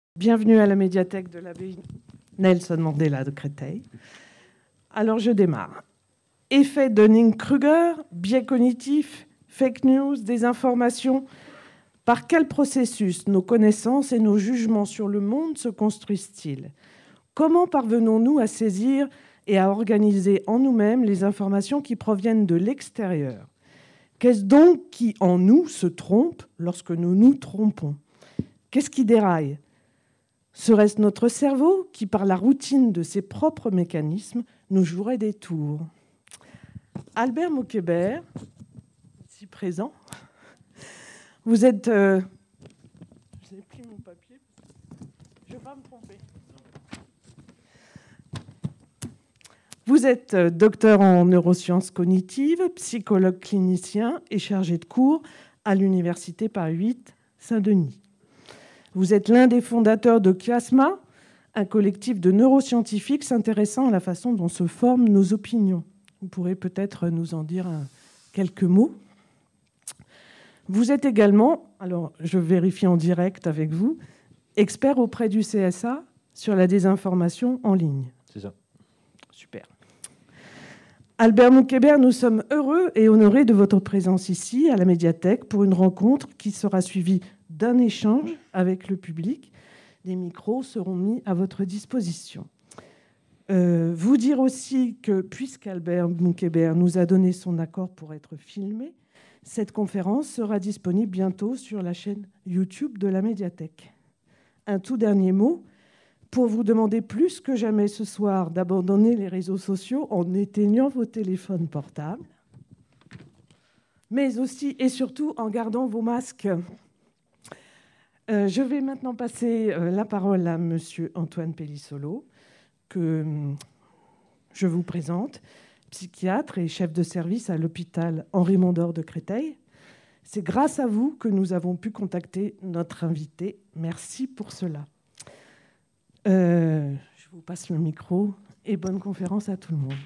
Bienvenue à la médiathèque de l'abbaye Nelson Mandela de Créteil. Alors je démarre. Effet Dunning-Kruger, biais cognitif, fake news, désinformation. Par quel processus nos connaissances et nos jugements sur le monde se construisent-ils? Comment parvenons-nous à saisir et à organiser en nous-mêmes les informations qui proviennent de l'extérieur? Qu'est-ce donc qui, en nous, se trompe lorsque nous nous trompons? Qu'est-ce qui déraille? Serait-ce notre cerveau qui, par la routine de ses propres mécanismes, nous jouerait des tours? Albert Moukébert, ici présent, vous êtes... J'ai pris mon papier, je ne vais pas me tromper. Vous êtes docteur en neurosciences cognitives, psychologue clinicien et chargé de cours à l'Université Paris 8 Saint-Denis. Vous êtes l'un des fondateurs de Chiasma, un collectif de neuroscientifiques s'intéressant à la façon dont se forment nos opinions. Vous pourrez peut-être nous en dire quelques mots. Vous êtes également, alors je vérifie en direct avec vous, expert auprès du CSA sur la désinformation en ligne. C'est ça. Super. Albert Moukébert, nous sommes heureux et honorés de votre présence ici, à la médiathèque, pour une rencontre qui sera suivie d'un échange avec le public. Les micros seront mis à votre disposition. Vous dire aussi que, puisqu'Albert Moukébert nous a donné son accord pour être filmé, cette conférence sera disponible bientôt sur la chaîne YouTube de la médiathèque. Un tout dernier mot, pour vous demander plus que jamais ce soir d'abandonner les réseaux sociaux en éteignant vos téléphones portables, mais aussi et surtout en gardant vos masques. Je vais maintenant passer la parole à Monsieur Antoine Pellissolo, que je vous présente, psychiatre et chef de service à l'hôpital Henri Mondor de Créteil. C'est grâce à vous que nous avons pu contacter notre invité. Merci pour cela. Je vous passe le micro et bonne conférence à tout le monde.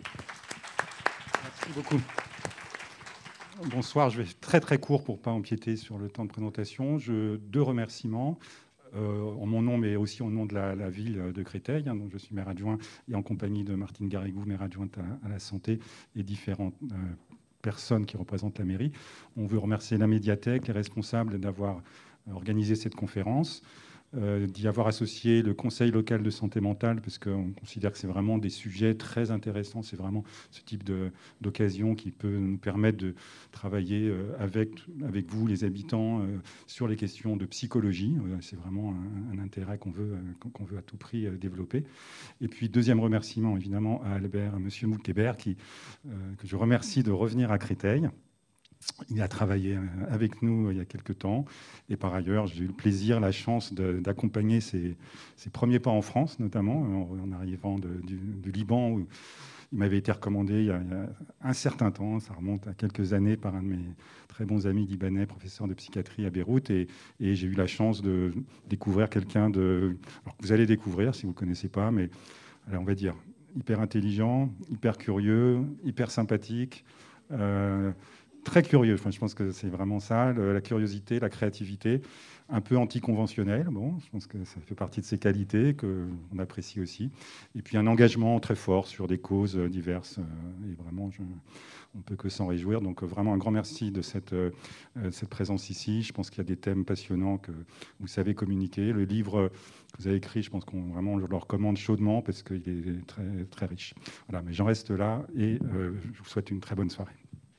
Merci beaucoup. Bonsoir, je vais être très très court pour ne pas empiéter sur le temps de présentation. Deux remerciements en mon nom, mais aussi au nom de la ville de Créteil, dont je suis maire adjoint, et en compagnie de Martine Garrigou, maire adjointe à la santé, et différentes personnes qui représentent la mairie. On veut remercier la médiathèque, les responsables d'avoir organisé cette conférence, d'y avoir associé le Conseil local de santé mentale, parce qu'on considère que c'est vraiment des sujets très intéressants. C'est vraiment ce type d'occasion qui peut nous permettre de travailler avec vous, les habitants, sur les questions de psychologie. C'est vraiment un intérêt qu'on veut à tout prix développer. Et puis, deuxième remerciement, évidemment, à Albert, à M. Moukébert, que je remercie de revenir à Créteil. Il a travaillé avec nous il y a quelques temps. Et par ailleurs, j'ai eu le plaisir, la chance d'accompagner ses premiers pas en France, notamment en arrivant du Liban, où il m'avait été recommandé il y a un certain temps, ça remonte à quelques années, par un de mes très bons amis libanais, professeur de psychiatrie à Beyrouth. Et j'ai eu la chance de découvrir quelqu'un alors, que vous allez découvrir si vous ne le connaissez pas, mais alors, on va dire hyper intelligent, hyper curieux, hyper sympathique, très curieux. Enfin, je pense que c'est vraiment ça, la curiosité, la créativité, un peu anticonventionnelle. Bon, je pense que ça fait partie de ses qualités qu'on apprécie aussi. Et puis un engagement très fort sur des causes diverses. Et vraiment, on ne peut que s'en réjouir. Donc vraiment un grand merci de cette présence ici. Je pense qu'il y a des thèmes passionnants que vous savez communiquer. Le livre que vous avez écrit, je pense qu'on vraiment je le recommande chaudement parce qu'il est très, très riche. Voilà, mais j'en reste là et je vous souhaite une très bonne soirée.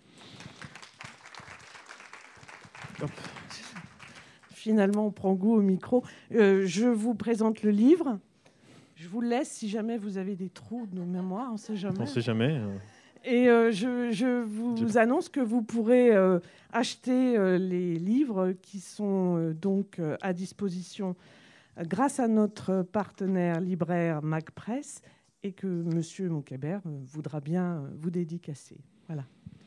Finalement, on prend goût au micro. Je vous présente le livre. Je vous laisse si jamais vous avez des trous de mémoire. On ne sait jamais. On ne sait jamais. Et je vous annonce que vous pourrez acheter les livres qui sont donc à disposition grâce à notre partenaire libraire MacPress et que M. Moukébert voudra bien vous dédicacer. Voilà.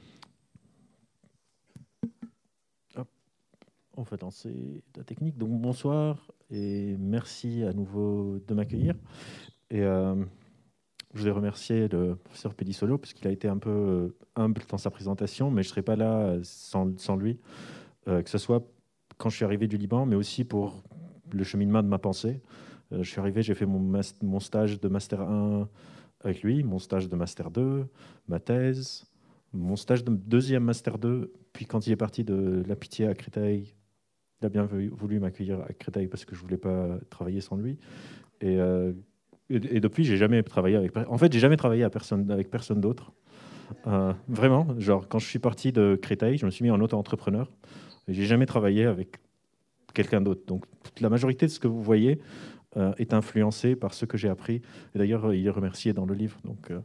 On va lancer la technique. Donc bonsoir et merci à nouveau de m'accueillir. Et je voulais remercier le professeur Pellissolo parce qu'il a été un peu humble dans sa présentation, mais je ne serais pas là sans lui, que ce soit quand je suis arrivé du Liban, mais aussi pour le cheminement de ma pensée. Je suis arrivé, j'ai fait mon stage de Master 1 avec lui, mon stage de Master 2, ma thèse, mon stage de deuxième Master 2. Puis quand il est parti de la Pitié à Créteil, il a bien voulu m'accueillir à Créteil parce que je ne voulais pas travailler sans lui. Et depuis, j'ai jamais travaillé avec... En fait, j'ai jamais travaillé avec personne d'autre. Vraiment, genre, quand je suis parti de Créteil, je me suis mis en auto-entrepreneur. Et j'ai jamais travaillé avec quelqu'un d'autre. Donc, la majorité de ce que vous voyez est influencé par ce que j'ai appris. Et d'ailleurs, il est remercié dans le livre.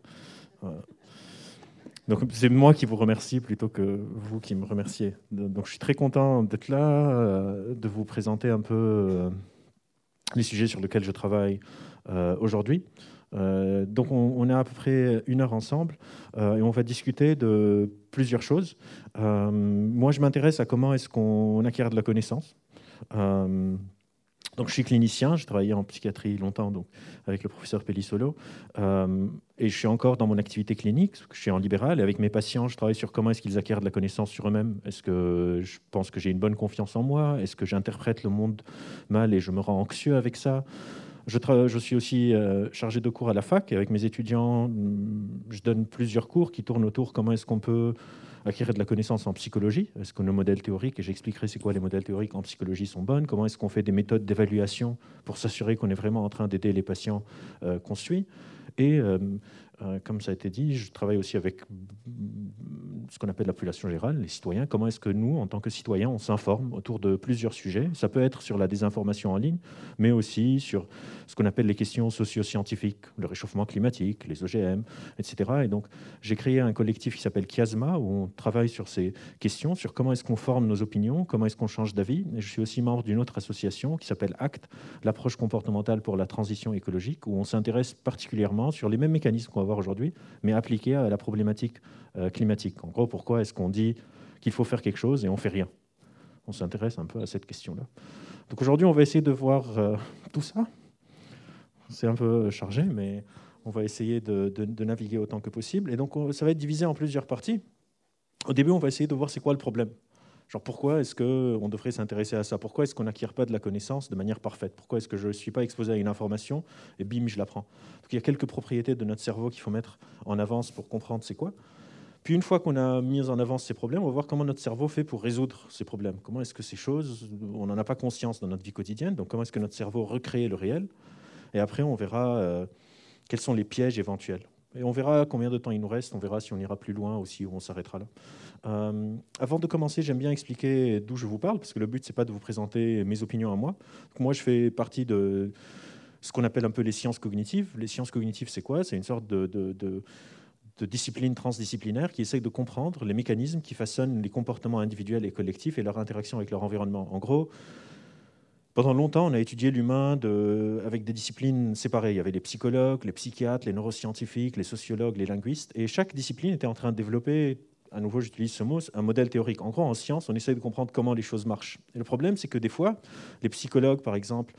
Donc, c'est moi qui vous remercie plutôt que vous qui me remerciez. Donc, je suis très content d'être là, de vous présenter un peu les sujets sur lesquels je travaille aujourd'hui. Donc, on est à peu près 1 heure ensemble et on va discuter de plusieurs choses. Moi, je m'intéresse à comment est-ce qu'on acquiert de la connaissance. Donc, je suis clinicien, j'ai travaillé en psychiatrie longtemps donc, avec le professeur Pellissolo, et je suis encore dans mon activité clinique, je suis en libéral, et avec mes patients, je travaille sur comment est-ce qu'ils acquièrent de la connaissance sur eux-mêmes. Est-ce que je pense que j'ai une bonne confiance en moi? Est-ce que j'interprète le monde mal et je me rends anxieux avec ça? Je suis aussi chargé de cours à la fac, et avec mes étudiants, je donne plusieurs cours qui tournent autour comment est-ce qu'on peut acquérir de la connaissance en psychologie. Est-ce que nos modèles théoriques, et j'expliquerai c'est quoi les modèles théoriques en psychologie, sont bonnes? Comment est-ce qu'on fait des méthodes d'évaluation pour s'assurer qu'on est vraiment en train d'aider les patients qu'on suit? Et comme ça a été dit, je travaille aussi avec ce qu'on appelle la population générale, les citoyens. Comment est-ce que nous, en tant que citoyens, on s'informe autour de plusieurs sujets? Ça peut être sur la désinformation en ligne, mais aussi sur ce qu'on appelle les questions socio-scientifiques, le réchauffement climatique, les OGM, etc. Et donc, j'ai créé un collectif qui s'appelle Chiasma, où on travaille sur ces questions, sur comment est-ce qu'on forme nos opinions, comment est-ce qu'on change d'avis. Et je suis aussi membre d'une autre association qui s'appelle ACT, l'approche comportementale pour la transition écologique, où on s'intéresse particulièrement sur les mêmes mécanismes qu'on va voir aujourd'hui, mais appliqués à la problématique climatique. En gros, pourquoi est-ce qu'on dit qu'il faut faire quelque chose et on ne fait rien? On s'intéresse un peu à cette question-là. Donc aujourd'hui, on va essayer de voir tout ça. C'est un peu chargé, mais on va essayer de naviguer autant que possible. Et donc, ça va être divisé en plusieurs parties. Au début, on va essayer de voir c'est quoi le problème. Genre, pourquoi est-ce qu'on devrait s'intéresser à ça? Pourquoi est-ce qu'on n'acquiert pas de la connaissance de manière parfaite? Pourquoi est-ce que je ne suis pas exposé à une information et bim, je l'apprends? Donc, il y a quelques propriétés de notre cerveau qu'il faut mettre en avance pour comprendre c'est quoi. Puis, une fois qu'on a mis en avance ces problèmes, on va voir comment notre cerveau fait pour résoudre ces problèmes. Comment est-ce que ces choses, on n'en a pas conscience dans notre vie quotidienne, donc comment est-ce que notre cerveau recrée le réel? Et après, on verra quels sont les pièges éventuels. Et on verra combien de temps il nous reste, on verra si on ira plus loin ou si on s'arrêtera là. Avant de commencer, j'aime bien expliquer d'où je vous parle, parce que le but, ce n'est pas de vous présenter mes opinions à moi. Donc, moi, je fais partie de ce qu'on appelle un peu les sciences cognitives. Les sciences cognitives, c'est quoi? C'est une sorte de discipline transdisciplinaire qui essaye de comprendre les mécanismes qui façonnent les comportements individuels et collectifs et leur interaction avec leur environnement. En gros, pendant longtemps, on a étudié l'humain avec des disciplines séparées. Il y avait les psychologues, les psychiatres, les neuroscientifiques, les sociologues, les linguistes. Et chaque discipline était en train de développer, à nouveau j'utilise ce mot, un modèle théorique. En gros, en science, on essaie de comprendre comment les choses marchent. Et le problème, c'est que des fois, les psychologues, par exemple,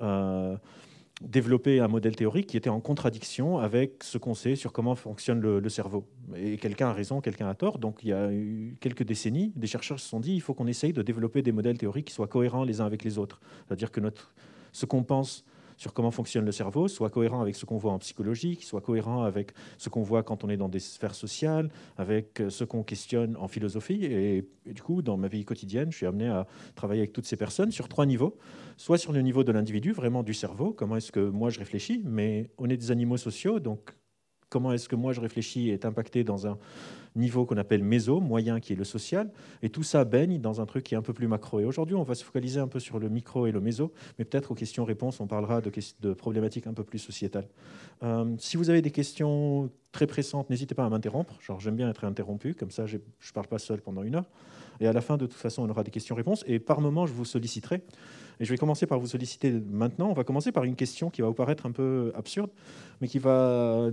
développer un modèle théorique qui était en contradiction avec ce qu'on sait sur comment fonctionne le cerveau. Et quelqu'un a raison, quelqu'un a tort. Donc il y a eu quelques décennies, des chercheurs se sont dit il faut qu'on essaye de développer des modèles théoriques qui soient cohérents les uns avec les autres. C'est-à-dire que ce qu'on pense sur comment fonctionne le cerveau soit cohérent avec ce qu'on voit en psychologie, qui soit cohérent avec ce qu'on voit quand on est dans des sphères sociales, avec ce qu'on questionne en philosophie. Et du coup, dans ma vie quotidienne, je suis amené à travailler avec toutes ces personnes sur 3 niveaux. Soit sur le niveau de l'individu, vraiment du cerveau, comment est-ce que moi je réfléchis, mais on est des animaux sociaux, donc comment est-ce que moi je réfléchis est impacté dans un niveau qu'on appelle méso, moyen, qui est le social, et tout ça baigne dans un truc qui est un peu plus macro. Et aujourd'hui, on va se focaliser un peu sur le micro et le méso, mais peut-être aux questions-réponses, on parlera de problématiques un peu plus sociétales. Si vous avez des questions très pressantes, n'hésitez pas à m'interrompre. Genre, j'aime bien être interrompu, comme ça je ne parle pas seul pendant 1 heure. Et à la fin, de toute façon, on aura des questions-réponses, et par moment, je vous solliciterai. Et je vais commencer par vous solliciter maintenant. On va commencer par une question qui va vous paraître un peu absurde, mais qui va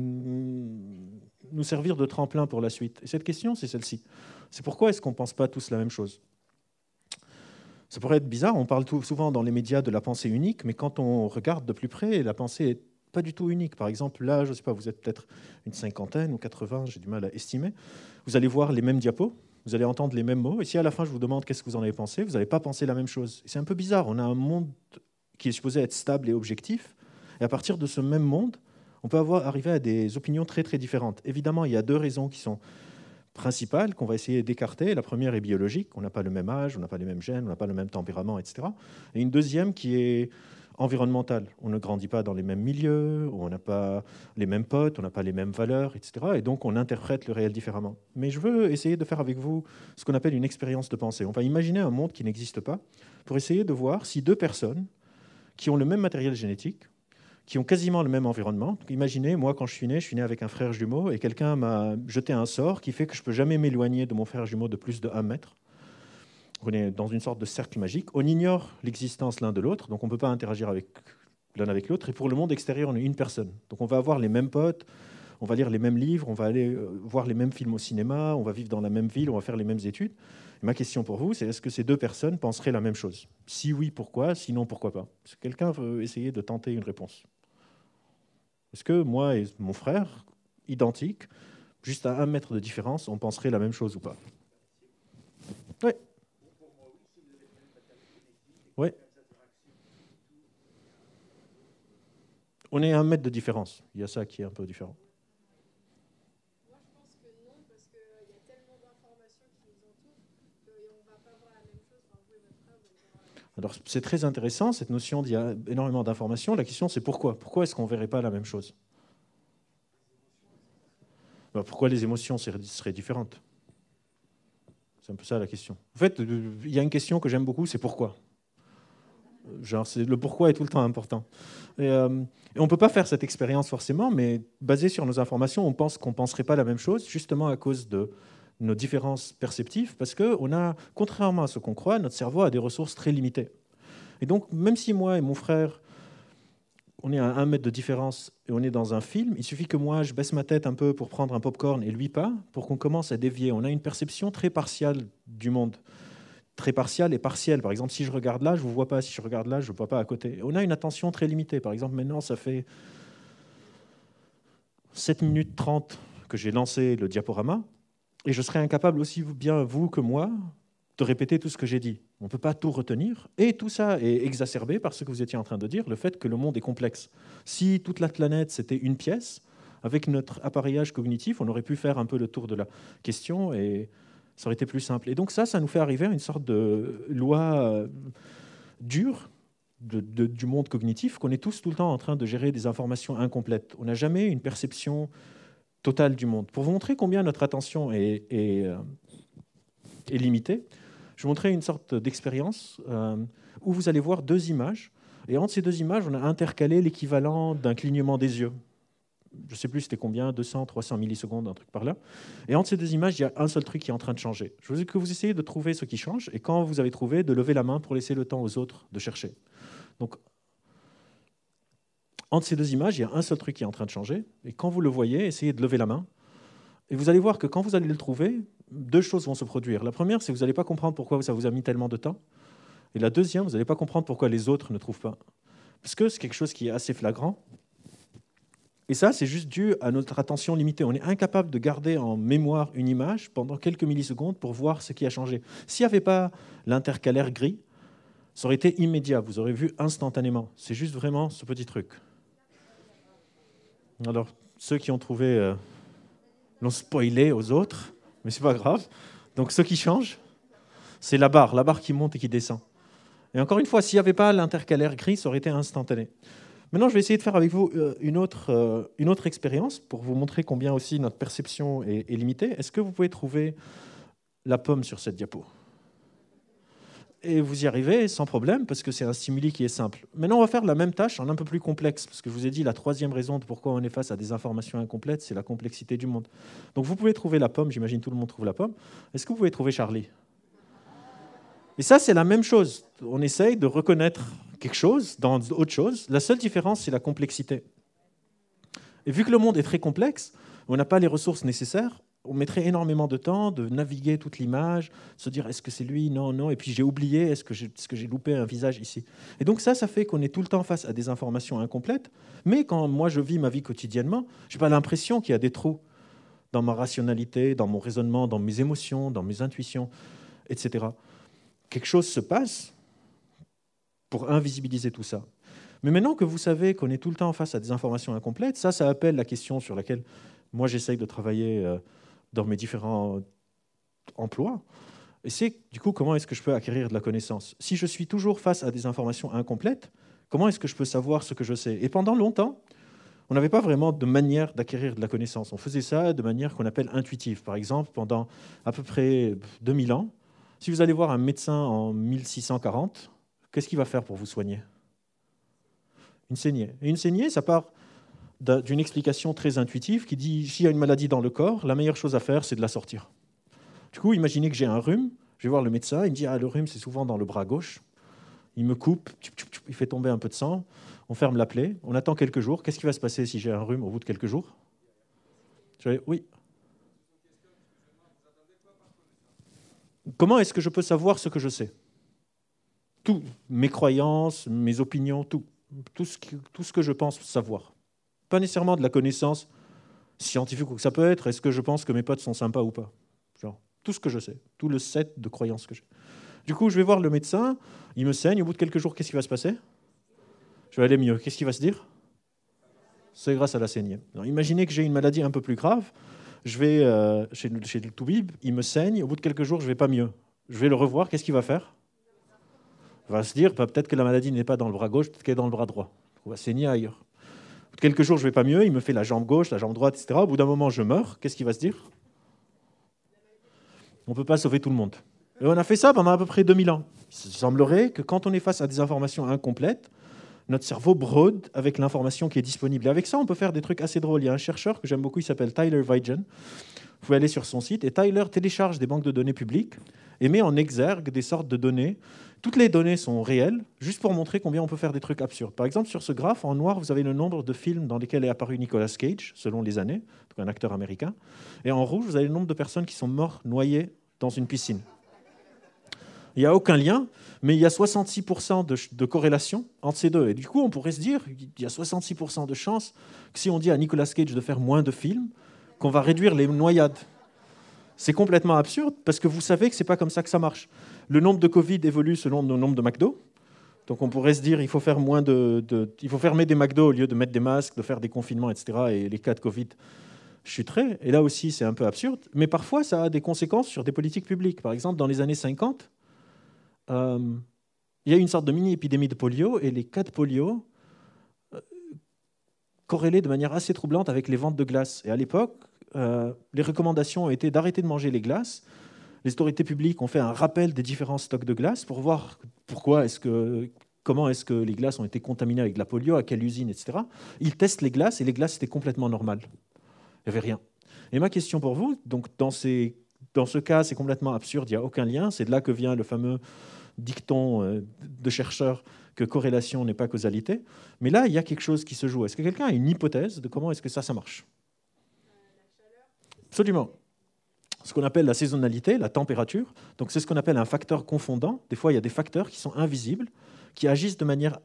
nous servir de tremplin pour la suite. Et cette question, c'est celle-ci. C'est pourquoi est-ce qu'on ne pense pas tous la même chose? Ça pourrait être bizarre, on parle souvent dans les médias de la pensée unique, mais quand on regarde de plus près, la pensée n'est pas du tout unique. Par exemple, là, je ne sais pas, vous êtes peut-être une 50aine ou 80, j'ai du mal à estimer. Vous allez voir les mêmes diapos, vous allez entendre les mêmes mots, et si à la fin je vous demande qu'est-ce que vous en avez pensé, vous n'allez pas penser la même chose. C'est un peu bizarre, on a un monde qui est supposé être stable et objectif. Et à partir de ce même monde, on peut arriver à des opinions très très différentes. Évidemment, il y a deux raisons qui sont principales qu'on va essayer d'écarter. La première est biologique, on n'a pas le même âge, on n'a pas les mêmes gènes, on n'a pas le même tempérament, etc. Et une deuxième qui est environnementale. On ne grandit pas dans les mêmes milieux, on n'a pas les mêmes potes, on n'a pas les mêmes valeurs, etc. Et donc on interprète le réel différemment. Mais je veux essayer de faire avec vous ce qu'on appelle une expérience de pensée. On va imaginer un monde qui n'existe pas pour essayer de voir si deux personnes qui ont le même matériel génétique, qui ont quasiment le même environnement. Imaginez, moi, quand je suis né avec un frère jumeau et quelqu'un m'a jeté un sort qui fait que je ne peux jamais m'éloigner de mon frère jumeau de plus de 1 mètre. On est dans une sorte de cercle magique. On ignore l'existence l'un de l'autre, donc on ne peut pas interagir l'un avec l'autre. Et pour le monde extérieur, on est une personne. Donc on va avoir les mêmes potes, on va lire les mêmes livres, on va aller voir les mêmes films au cinéma, on va vivre dans la même ville, on va faire les mêmes études. Et ma question pour vous, c'est est-ce que ces deux personnes penseraient la même chose? Si oui, pourquoi? Sinon, pourquoi pas? Est-ce que quelqu'un veut essayer de tenter une réponse? Est-ce que moi et mon frère, identiques, juste à 1 mètre de différence, on penserait la même chose ou pas? Oui. Oui. On est à 1 mètre de différence. Il y a ça qui est un peu différent. Moi, je pense que non, parce qu'il y a tellement d'informations qui nous entourent qu'on ne va pas voir la même chose. Enfin, vous et votre frère, vous allez voir la même chose. Alors, c'est très intéressant, cette notion d'il y a énormément d'informations. La question, c'est pourquoi? Pourquoi est-ce qu'on ne verrait pas la même chose? Pourquoi les émotions seraient différentes? C'est un peu ça la question. En fait, il y a une question que j'aime beaucoup, c'est pourquoi. Le pourquoi est tout le temps important. Et on ne peut pas faire cette expérience forcément, mais basé sur nos informations, on pense qu'on ne penserait pas la même chose, justement à cause de nos différences perceptives, parce que contrairement à ce qu'on croit, notre cerveau a des ressources très limitées. Et donc, même si moi et mon frère, on est à 1 mètre de différence et on est dans un film, il suffit que moi, je baisse ma tête un peu pour prendre un popcorn et lui pas, pour qu'on commence à dévier. On a une perception très partiale du monde. Très partielle et partielle. Par exemple, si je regarde là, je ne vous vois pas. Si je regarde là, je ne vous vois pas à côté. On a une attention très limitée. Par exemple, maintenant, ça fait 7 minutes 30 que j'ai lancé le diaporama et je serais incapable, aussi bien vous que moi, de répéter tout ce que j'ai dit. On ne peut pas tout retenir. Et tout ça est exacerbé par ce que vous étiez en train de dire, le fait que le monde est complexe. Si toute la planète, c'était une pièce, avec notre appareillage cognitif, on aurait pu faire un peu le tour de la question et ça aurait été plus simple. Et donc ça nous fait arriver à une sorte de loi dure du monde cognitif, qu'on est tous tout le temps en train de gérer des informations incomplètes. On n'a jamais une perception totale du monde. Pour vous montrer combien notre attention est limitée, je vais montrer une sorte d'expérience où vous allez voir 2 images. Et entre ces 2 images, on a intercalé l'équivalent d'un clignement des yeux. Je ne sais plus c'était combien, 200, 300 millisecondes, un truc par là. Et entre ces 2 images, il y a un seul truc qui est en train de changer. Je veux que vous essayez de trouver ce qui change, et quand vous avez trouvé, de lever la main pour laisser le temps aux autres de chercher. Donc, entre ces 2 images, il y a un seul truc qui est en train de changer, et quand vous le voyez, essayez de lever la main. Et vous allez voir que quand vous allez le trouver, 2 choses vont se produire. La première, c'est que vous n'allez pas comprendre pourquoi ça vous a mis tellement de temps. Et la deuxième, vous n'allez pas comprendre pourquoi les autres ne trouvent pas. Parce que c'est quelque chose qui est assez flagrant. Et ça, c'est juste dû à notre attention limitée. On est incapable de garder en mémoire une image pendant quelques millisecondes pour voir ce qui a changé. S'il n'y avait pas l'intercalaire gris, ça aurait été immédiat. Vous aurez vu instantanément. C'est juste vraiment ce petit truc. Alors, ceux qui ont trouvé l'ont spoilé aux autres, mais c'est pas grave. Donc, ce qui change, c'est la barre qui monte et qui descend. Et encore une fois, s'il n'y avait pas l'intercalaire gris, ça aurait été instantané. Maintenant, je vais essayer de faire avec vous une autre expérience pour vous montrer combien aussi notre perception est limitée. Est-ce que vous pouvez trouver la pomme sur cette diapo? Et vous y arrivez sans problème, parce que c'est un stimuli qui est simple. Maintenant, on va faire la même tâche en un peu plus complexe, parce que je vous ai dit, la 3e raison de pourquoi on est face à des informations incomplètes, c'est la complexité du monde. Donc vous pouvez trouver la pomme, j'imagine tout le monde trouve la pomme. Est-ce que vous pouvez trouver Charlie? Et ça, c'est la même chose. On essaye de reconnaître quelque chose dans autre chose. La seule différence, c'est la complexité. Et vu que le monde est très complexe, on n'a pas les ressources nécessaires, on mettrait énormément de temps de naviguer toute l'image, se dire est-ce que c'est lui, non, non, et puis j'ai oublié, est-ce que j'ai loupé un visage ici. Et donc ça fait qu'on est tout le temps face à des informations incomplètes, mais quand moi je vis ma vie quotidiennement, je n'ai pas l'impression qu'il y a des trous dans ma rationalité, dans mon raisonnement, dans mes émotions, dans mes intuitions, etc. Quelque chose se passe, pour invisibiliser tout ça. Mais maintenant que vous savez qu'on est tout le temps face à des informations incomplètes, ça appelle la question sur laquelle moi j'essaye de travailler dans mes différents emplois. Et c'est du coup comment est-ce que je peux acquérir de la connaissance. Si je suis toujours face à des informations incomplètes, comment est-ce que je peux savoir ce que je sais? Et pendant longtemps, on n'avait pas vraiment de manière d'acquérir de la connaissance. On faisait ça de manière qu'on appelle intuitive. Par exemple, pendant à peu près 2000 ans, si vous allez voir un médecin en 1640, qu'est-ce qu'il va faire pour vous soigner? Une saignée. Et une saignée, ça part d'une explication très intuitive qui dit s'il y a une maladie dans le corps, la meilleure chose à faire, c'est de la sortir. Du coup, imaginez que j'ai un rhume, je vais voir le médecin, il me dit le rhume, c'est souvent dans le bras gauche. Il me coupe, il fait tomber un peu de sang, on ferme la plaie, on attend quelques jours. Qu'est-ce qui va se passer si j'ai un rhume au bout de quelques jours? Oui. Comment est-ce que je peux savoir ce que je sais? Tout, mes croyances, mes opinions, tout ce que je pense savoir. Pas nécessairement de la connaissance scientifique ou que ça peut être, est-ce que je pense que mes potes sont sympas ou pas? Genre, tout ce que je sais, tout le set de croyances que j'ai. Du coup, je vais voir le médecin, il me saigne, au bout de quelques jours, qu'est-ce qui va se passer? Je vais aller mieux. Qu'est-ce qu'il va se dire? C'est grâce à la saignée. Alors, imaginez que j'ai une maladie un peu plus grave, je vais chez le toubib, il me saigne, au bout de quelques jours, je ne vais pas mieux. Je vais le revoir, qu'est-ce qu'il va faire? Il va se dire, peut-être que la maladie n'est pas dans le bras gauche, peut-être qu'elle est dans le bras droit. On va saigner ailleurs. Au bout de quelques jours, je ne vais pas mieux, il me fait la jambe gauche, la jambe droite, etc. Au bout d'un moment, je meurs, qu'est-ce qu'il va se dire? On ne peut pas sauver tout le monde. Et on a fait ça pendant à peu près 2000 ans. Il semblerait que quand on est face à des informations incomplètes, notre cerveau brode avec l'information qui est disponible. Et avec ça, on peut faire des trucs assez drôles. Il y a un chercheur que j'aime beaucoup, il s'appelle Tyler Vigen. Vous pouvez aller sur son site. Et Tyler télécharge des banques de données publiques et met en exergue des sortes de données. Toutes les données sont réelles, juste pour montrer combien on peut faire des trucs absurdes. Par exemple, sur ce graphe, en noir, vous avez le nombre de films dans lesquels est apparu Nicolas Cage, selon les années, donc un acteur américain. Et en rouge, vous avez le nombre de personnes qui sont mortes noyées dans une piscine. Il n'y a aucun lien, mais il y a 66% de corrélation entre ces deux. Et du coup, on pourrait se dire qu'il y a 66% de chances que si on dit à Nicolas Cage de faire moins de films, qu'on va réduire les noyades. C'est complètement absurde, parce que vous savez que ce n'est pas comme ça que ça marche. Le nombre de Covid évolue selon le nombre de McDo. Donc on pourrait se dire qu'il faut faire il faut fermer des McDo au lieu de mettre des masques, de faire des confinements, etc. Et les cas de Covid chuterait. Et là aussi, c'est un peu absurde. Mais parfois, ça a des conséquences sur des politiques publiques. Par exemple, dans les années 50, il y a eu une sorte de mini-épidémie de polio, et les cas de polio corrélaient de manière assez troublante avec les ventes de glace. Et à l'époque, les recommandations ont été d'arrêter de manger les glaces. Les autorités publiques ont fait un rappel des différents stocks de glace pour voir comment est-ce que les glaces ont été contaminées avec de la polio, à quelle usine, etc. Ils testent les glaces, et les glaces étaient complètement normales. Il n'y avait rien. Et ma question pour vous, donc dans ce cas, c'est complètement absurde, il n'y a aucun lien. C'est de là que vient le fameux dicton de chercheurs que corrélation n'est pas causalité. Mais là, il y a quelque chose qui se joue. Est-ce que quelqu'un a une hypothèse de comment est-ce que ça marche? Absolument. Ce qu'on appelle la saisonnalité, la température. Donc c'est ce qu'on appelle un facteur confondant. Des fois, il y a des facteurs qui sont invisibles, qui agissent de manière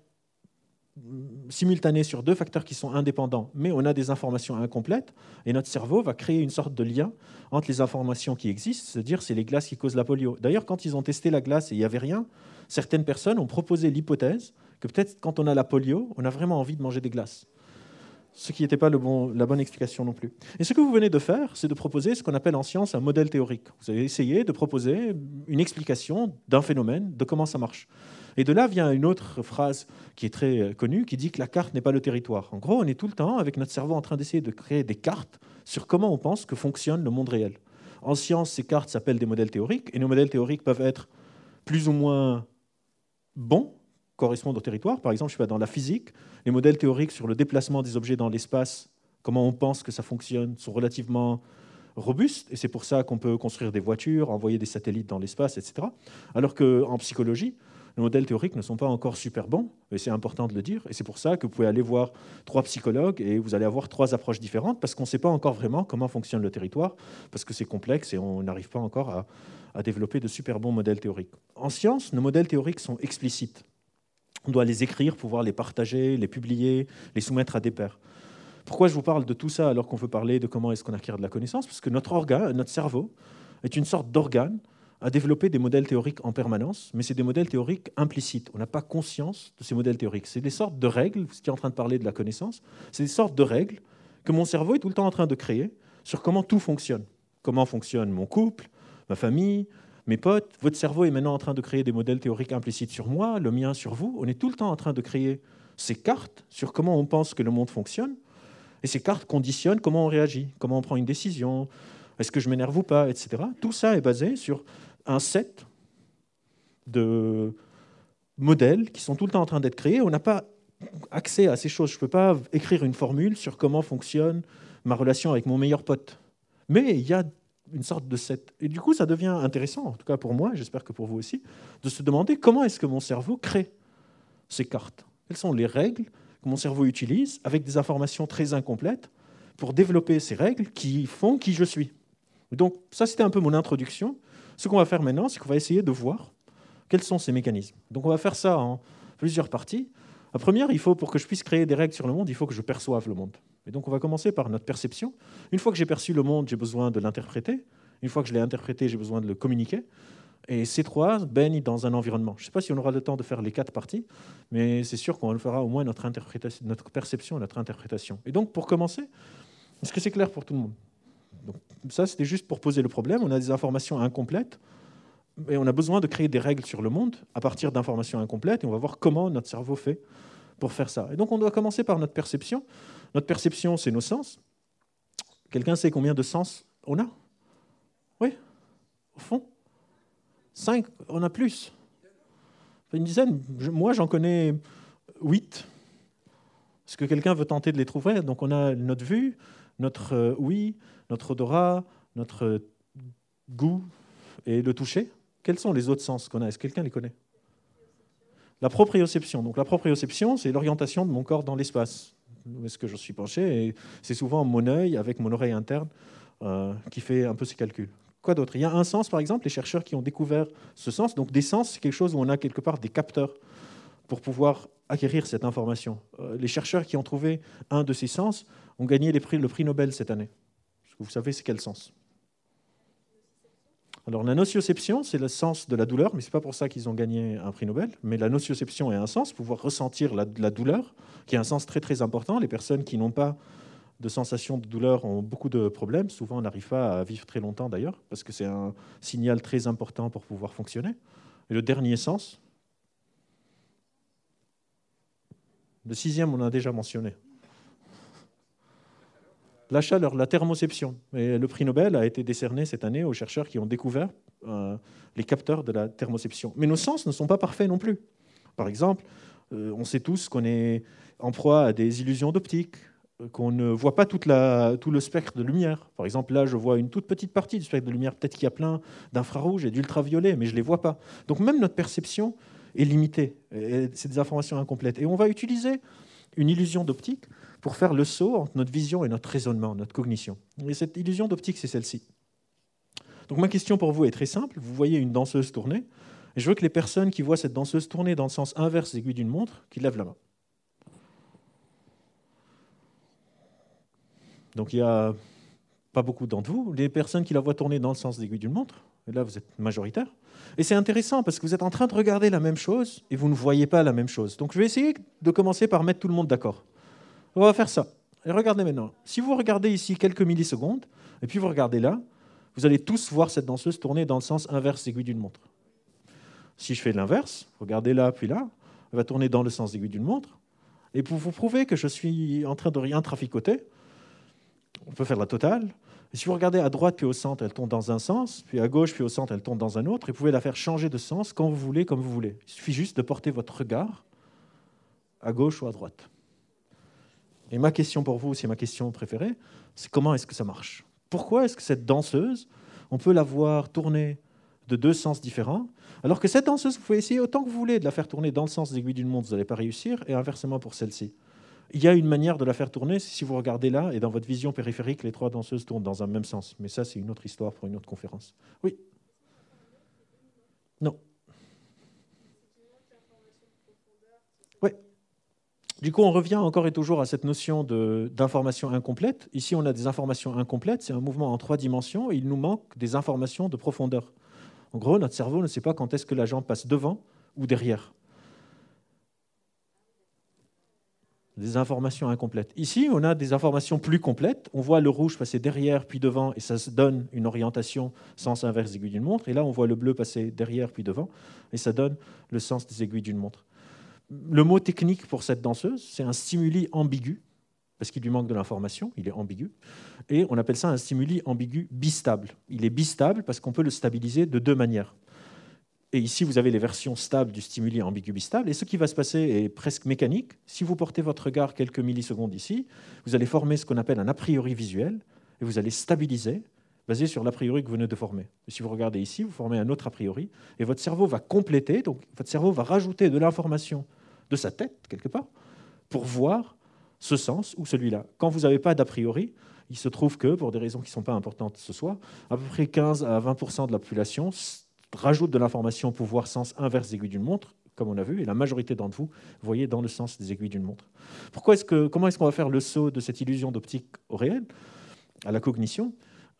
simultanée sur deux facteurs qui sont indépendants, mais on a des informations incomplètes, et notre cerveau va créer une sorte de lien entre les informations qui existent, c'est-à-dire c'est les glaces qui causent la polio. D'ailleurs, quand ils ont testé la glace et il n'y avait rien, certaines personnes ont proposé l'hypothèse que peut-être quand on a la polio, on a vraiment envie de manger des glaces. Ce qui n'était pas la bonne explication non plus. Et ce que vous venez de faire, c'est de proposer ce qu'on appelle en science un modèle théorique. Vous avez essayé de proposer une explication d'un phénomène, de comment ça marche. Et de là vient une autre phrase qui est très connue, qui dit que la carte n'est pas le territoire. En gros, on est tout le temps, avec notre cerveau, en train d'essayer de créer des cartes sur comment on pense que fonctionne le monde réel. En science, ces cartes s'appellent des modèles théoriques, et nos modèles théoriques peuvent être plus ou moins bons, correspondent au territoire. Par exemple, je sais pas, dans la physique, les modèles théoriques sur le déplacement des objets dans l'espace, comment on pense que ça fonctionne, sont relativement robustes, et c'est pour ça qu'on peut construire des voitures, envoyer des satellites dans l'espace, etc. Alors qu'en psychologie, les modèles théoriques ne sont pas encore super bons, et c'est important de le dire, et c'est pour ça que vous pouvez aller voir 3 psychologues, et vous allez avoir 3 approches différentes, parce qu'on ne sait pas encore vraiment comment fonctionne le territoire, parce que c'est complexe, et on n'arrive pas encore à développer de super bons modèles théoriques. En science, nos modèles théoriques sont explicites. On doit les écrire, pouvoir les partager, les publier, les soumettre à des pairs. Pourquoi je vous parle de tout ça alors qu'on veut parler de comment est-ce qu'on acquiert de la connaissance? Parce que notre cerveau est une sorte d'organe à développer des modèles théoriques en permanence, mais c'est des modèles théoriques implicites. On n'a pas conscience de ces modèles théoriques. C'est des sortes de règles, si tu es en train de parler de la connaissance, c'est des sortes de règles que mon cerveau est tout le temps en train de créer sur comment tout fonctionne. Comment fonctionne mon couple, ma famille, mes potes. Votre cerveau est maintenant en train de créer des modèles théoriques implicites sur moi, le mien sur vous. On est tout le temps en train de créer ces cartes sur comment on pense que le monde fonctionne. Et ces cartes conditionnent comment on réagit, comment on prend une décision, est-ce que je m'énerve ou pas, etc. Tout ça est basé sur un set de modèles qui sont tout le temps en train d'être créés. On n'a pas accès à ces choses. Je ne peux pas écrire une formule sur comment fonctionne ma relation avec mon meilleur pote. Mais il y a une sorte de set. Et du coup, ça devient intéressant, en tout cas pour moi, j'espère que pour vous aussi, de se demander comment est-ce que mon cerveau crée ces cartes. Quelles sont les règles que mon cerveau utilise avec des informations très incomplètes pour développer ces règles qui font qui je suis. Donc ça, c'était un peu mon introduction. Ce qu'on va faire maintenant, c'est qu'on va essayer de voir quels sont ces mécanismes. Donc on va faire ça en plusieurs parties. La première, pour que je puisse créer des règles sur le monde, il faut que je perçoive le monde. Et donc on va commencer par notre perception. Une fois que j'ai perçu le monde, j'ai besoin de l'interpréter. Une fois que je l'ai interprété, j'ai besoin de le communiquer. Et ces trois baignent dans un environnement. Je ne sais pas si on aura le temps de faire les 4 parties, mais c'est sûr qu'on le fera au moins notre perception et notre interprétation. Et donc pour commencer, est-ce que c'est clair pour tout le monde ? Donc, ça, c'était juste pour poser le problème. On a des informations incomplètes et on a besoin de créer des règles sur le monde à partir d'informations incomplètes et on va voir comment notre cerveau fait pour faire ça. Et donc, on doit commencer par notre perception. Notre perception, c'est nos sens. Quelqu'un sait combien de sens on a ? Oui ? Au fond ? 5 ? On a plus ? Une dizaine ? Moi, j'en connais 8. Est-ce que quelqu'un veut tenter de les trouver ? Donc, on a notre vue, notre ouïe, notre odorat, notre goût et le toucher. Quels sont les autres sens qu'on a ? Est-ce que quelqu'un les connaît ? La proprioception. Donc la proprioception, c'est l'orientation de mon corps dans l'espace. Où est-ce que je suis penché ? Et c'est souvent mon œil avec mon oreille interne qui fait un peu ces calculs. Quoi d'autre ? Il y a un sens, par exemple, les chercheurs qui ont découvert ce sens. Donc des sens, c'est quelque chose où on a quelque part des capteurs pour pouvoir acquérir cette information. Les chercheurs qui ont trouvé un de ces sens ont gagné le prix Nobel cette année. Vous savez, c'est quel sens ? Alors, la nocioception, c'est le sens de la douleur, mais ce n'est pas pour ça qu'ils ont gagné un prix Nobel. Mais la nocioception est un sens, pouvoir ressentir la douleur, qui est un sens très, très important. Les personnes qui n'ont pas de sensation de douleur ont beaucoup de problèmes. Souvent, on n'arrive pas à vivre très longtemps, d'ailleurs, parce que c'est un signal très important pour pouvoir fonctionner. Et le dernier sens, le 6e, on a déjà mentionné. La chaleur, la thermoception. Et le prix Nobel a été décerné cette année aux chercheurs qui ont découvert les capteurs de la thermoception. Mais nos sens ne sont pas parfaits non plus. Par exemple, on sait tous qu'on est en proie à des illusions d'optique, qu'on ne voit pas tout le spectre de lumière. Par exemple, là, je vois une toute petite partie du spectre de lumière. Peut-être qu'il y a plein d'infrarouge et d'ultraviolet, mais je ne les vois pas. Donc même notre perception est limitée. C'est des informations incomplètes. Et on va utiliser une illusion d'optique pour faire le saut entre notre vision et notre raisonnement, notre cognition. Et cette illusion d'optique, c'est celle-ci. Donc ma question pour vous est très simple. Vous voyez une danseuse tourner, et je veux que les personnes qui voient cette danseuse tourner dans le sens inverse des aiguilles d'une montre, qu'ils lèvent la main. Donc il n'y a pas beaucoup d'entre vous. Les personnes qui la voient tourner dans le sens des aiguilles d'une montre, et là vous êtes majoritaire. Et c'est intéressant parce que vous êtes en train de regarder la même chose et vous ne voyez pas la même chose. Donc je vais essayer de commencer par mettre tout le monde d'accord. On va faire ça. Et regardez maintenant. Si vous regardez ici quelques millisecondes, et puis vous regardez là, vous allez tous voir cette danseuse tourner dans le sens inverse des aiguilles d'une montre. Si je fais l'inverse, regardez là, puis là, elle va tourner dans le sens des aiguilles d'une montre. Et pour vous prouver que je suis en train de rien traficoter, on peut faire la totale. Et si vous regardez à droite puis au centre, elle tourne dans un sens, puis à gauche puis au centre, elle tourne dans un autre, et vous pouvez la faire changer de sens quand vous voulez, comme vous voulez. Il suffit juste de porter votre regard à gauche ou à droite. Et ma question pour vous, c'est ma question préférée, c'est comment est-ce que ça marche ? Pourquoi est-ce que cette danseuse, on peut la voir tourner de 2 sens différents, alors que cette danseuse, vous pouvez essayer autant que vous voulez de la faire tourner dans le sens des aiguilles d'une montre, vous n'allez pas réussir, et inversement pour celle-ci. Il y a une manière de la faire tourner, si vous regardez là, et dans votre vision périphérique, les 3 danseuses tournent dans un même sens. Mais ça, c'est une autre histoire pour une autre conférence. Oui ? Non. Oui. Du coup, on revient encore et toujours à cette notion d'information incomplète. Ici, on a des informations incomplètes. C'est un mouvement en 3 dimensions. Et il nous manque des informations de profondeur. En gros, notre cerveau ne sait pas quand est-ce que la jambe passe devant ou derrière. Des informations incomplètes. Ici, on a des informations plus complètes. On voit le rouge passer derrière puis devant et ça se donne une orientation sens inverse aiguille d'une montre. Et là, on voit le bleu passer derrière puis devant et ça donne le sens des aiguilles d'une montre. Le mot technique pour cette danseuse, c'est un stimuli ambigu, parce qu'il lui manque de l'information, il est ambigu. Et on appelle ça un stimuli ambigu bistable. Il est bistable parce qu'on peut le stabiliser de deux manières. Et ici, vous avez les versions stables du stimuli ambigu bistable. Et ce qui va se passer est presque mécanique. Si vous portez votre regard quelques millisecondes ici, vous allez former ce qu'on appelle un a priori visuel et vous allez stabiliser basé sur l'a priori que vous venez de former. Et si vous regardez ici, vous formez un autre a priori et votre cerveau va compléter, donc votre cerveau va rajouter de l'information de sa tête, quelque part, pour voir ce sens ou celui-là. Quand vous n'avez pas d'a priori, il se trouve que, pour des raisons qui ne sont pas importantes ce soir, à peu près 15 à 20% de la population rajoute de l'information pour voir sens inverse aiguille d'une montre, comme on a vu, et la majorité d'entre vous voyez dans le sens des aiguilles d'une montre. Comment est-ce qu'on va faire le saut de cette illusion d'optique au réel, à la cognition?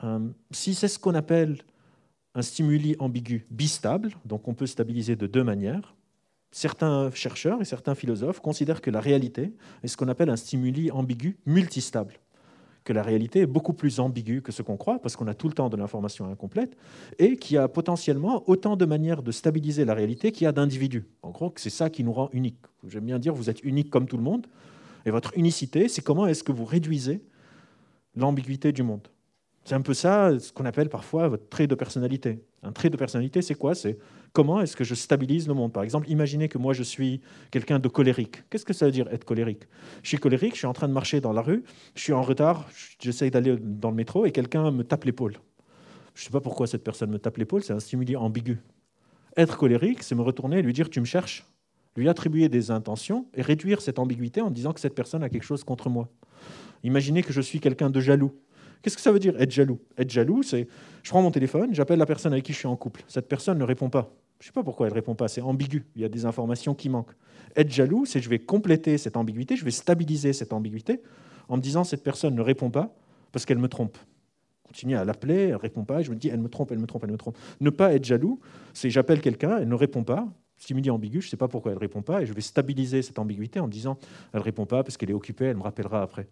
Si c'est ce qu'on appelle un stimuli ambigu bistable, donc on peut stabiliser de deux manières, certains chercheurs et certains philosophes considèrent que la réalité est ce qu'on appelle un stimuli ambigu multistable, que la réalité est beaucoup plus ambiguë que ce qu'on croit, parce qu'on a tout le temps de l'information incomplète, et qu'il y a potentiellement autant de manières de stabiliser la réalité qu'il y a d'individus. En gros, c'est ça qui nous rend uniques. J'aime bien dire, vous êtes unique comme tout le monde, et votre unicité, c'est comment est-ce que vous réduisez l'ambiguïté du monde. C'est un peu ça, ce qu'on appelle parfois votre trait de personnalité. Un trait de personnalité, c'est quoi? C'est comment est-ce que je stabilise le monde. Par exemple, imaginez que moi, je suis quelqu'un de colérique. Qu'est-ce que ça veut dire, être colérique? Je suis colérique, je suis en train de marcher dans la rue, je suis en retard, j'essaie d'aller dans le métro et quelqu'un me tape l'épaule. Je ne sais pas pourquoi cette personne me tape l'épaule, c'est un stimuli ambigu. Être colérique, c'est me retourner et lui dire « tu me cherches », lui attribuer des intentions et réduire cette ambiguïté en disant que cette personne a quelque chose contre moi. Imaginez que je suis quelqu'un de jaloux. Qu'est-ce que ça veut dire, être jaloux? Être jaloux, c'est je prends mon téléphone, j'appelle la personne avec qui je suis en couple. Cette personne ne répond pas. Je ne sais pas pourquoi elle ne répond pas, c'est ambigu. Il y a des informations qui manquent. Être jaloux, c'est je vais compléter cette ambiguïté, je vais stabiliser cette ambiguïté en me disant cette personne ne répond pas parce qu'elle me trompe. Continue à l'appeler, elle ne répond pas, et je me dis elle me trompe, elle me trompe, elle me trompe. Ne pas être jaloux, c'est j'appelle quelqu'un, elle ne répond pas, stimuli ambigu, je ne sais pas pourquoi elle ne répond pas, et je vais stabiliser cette ambiguïté en me disant elle ne répond pas parce qu'elle est occupée, elle me rappellera après.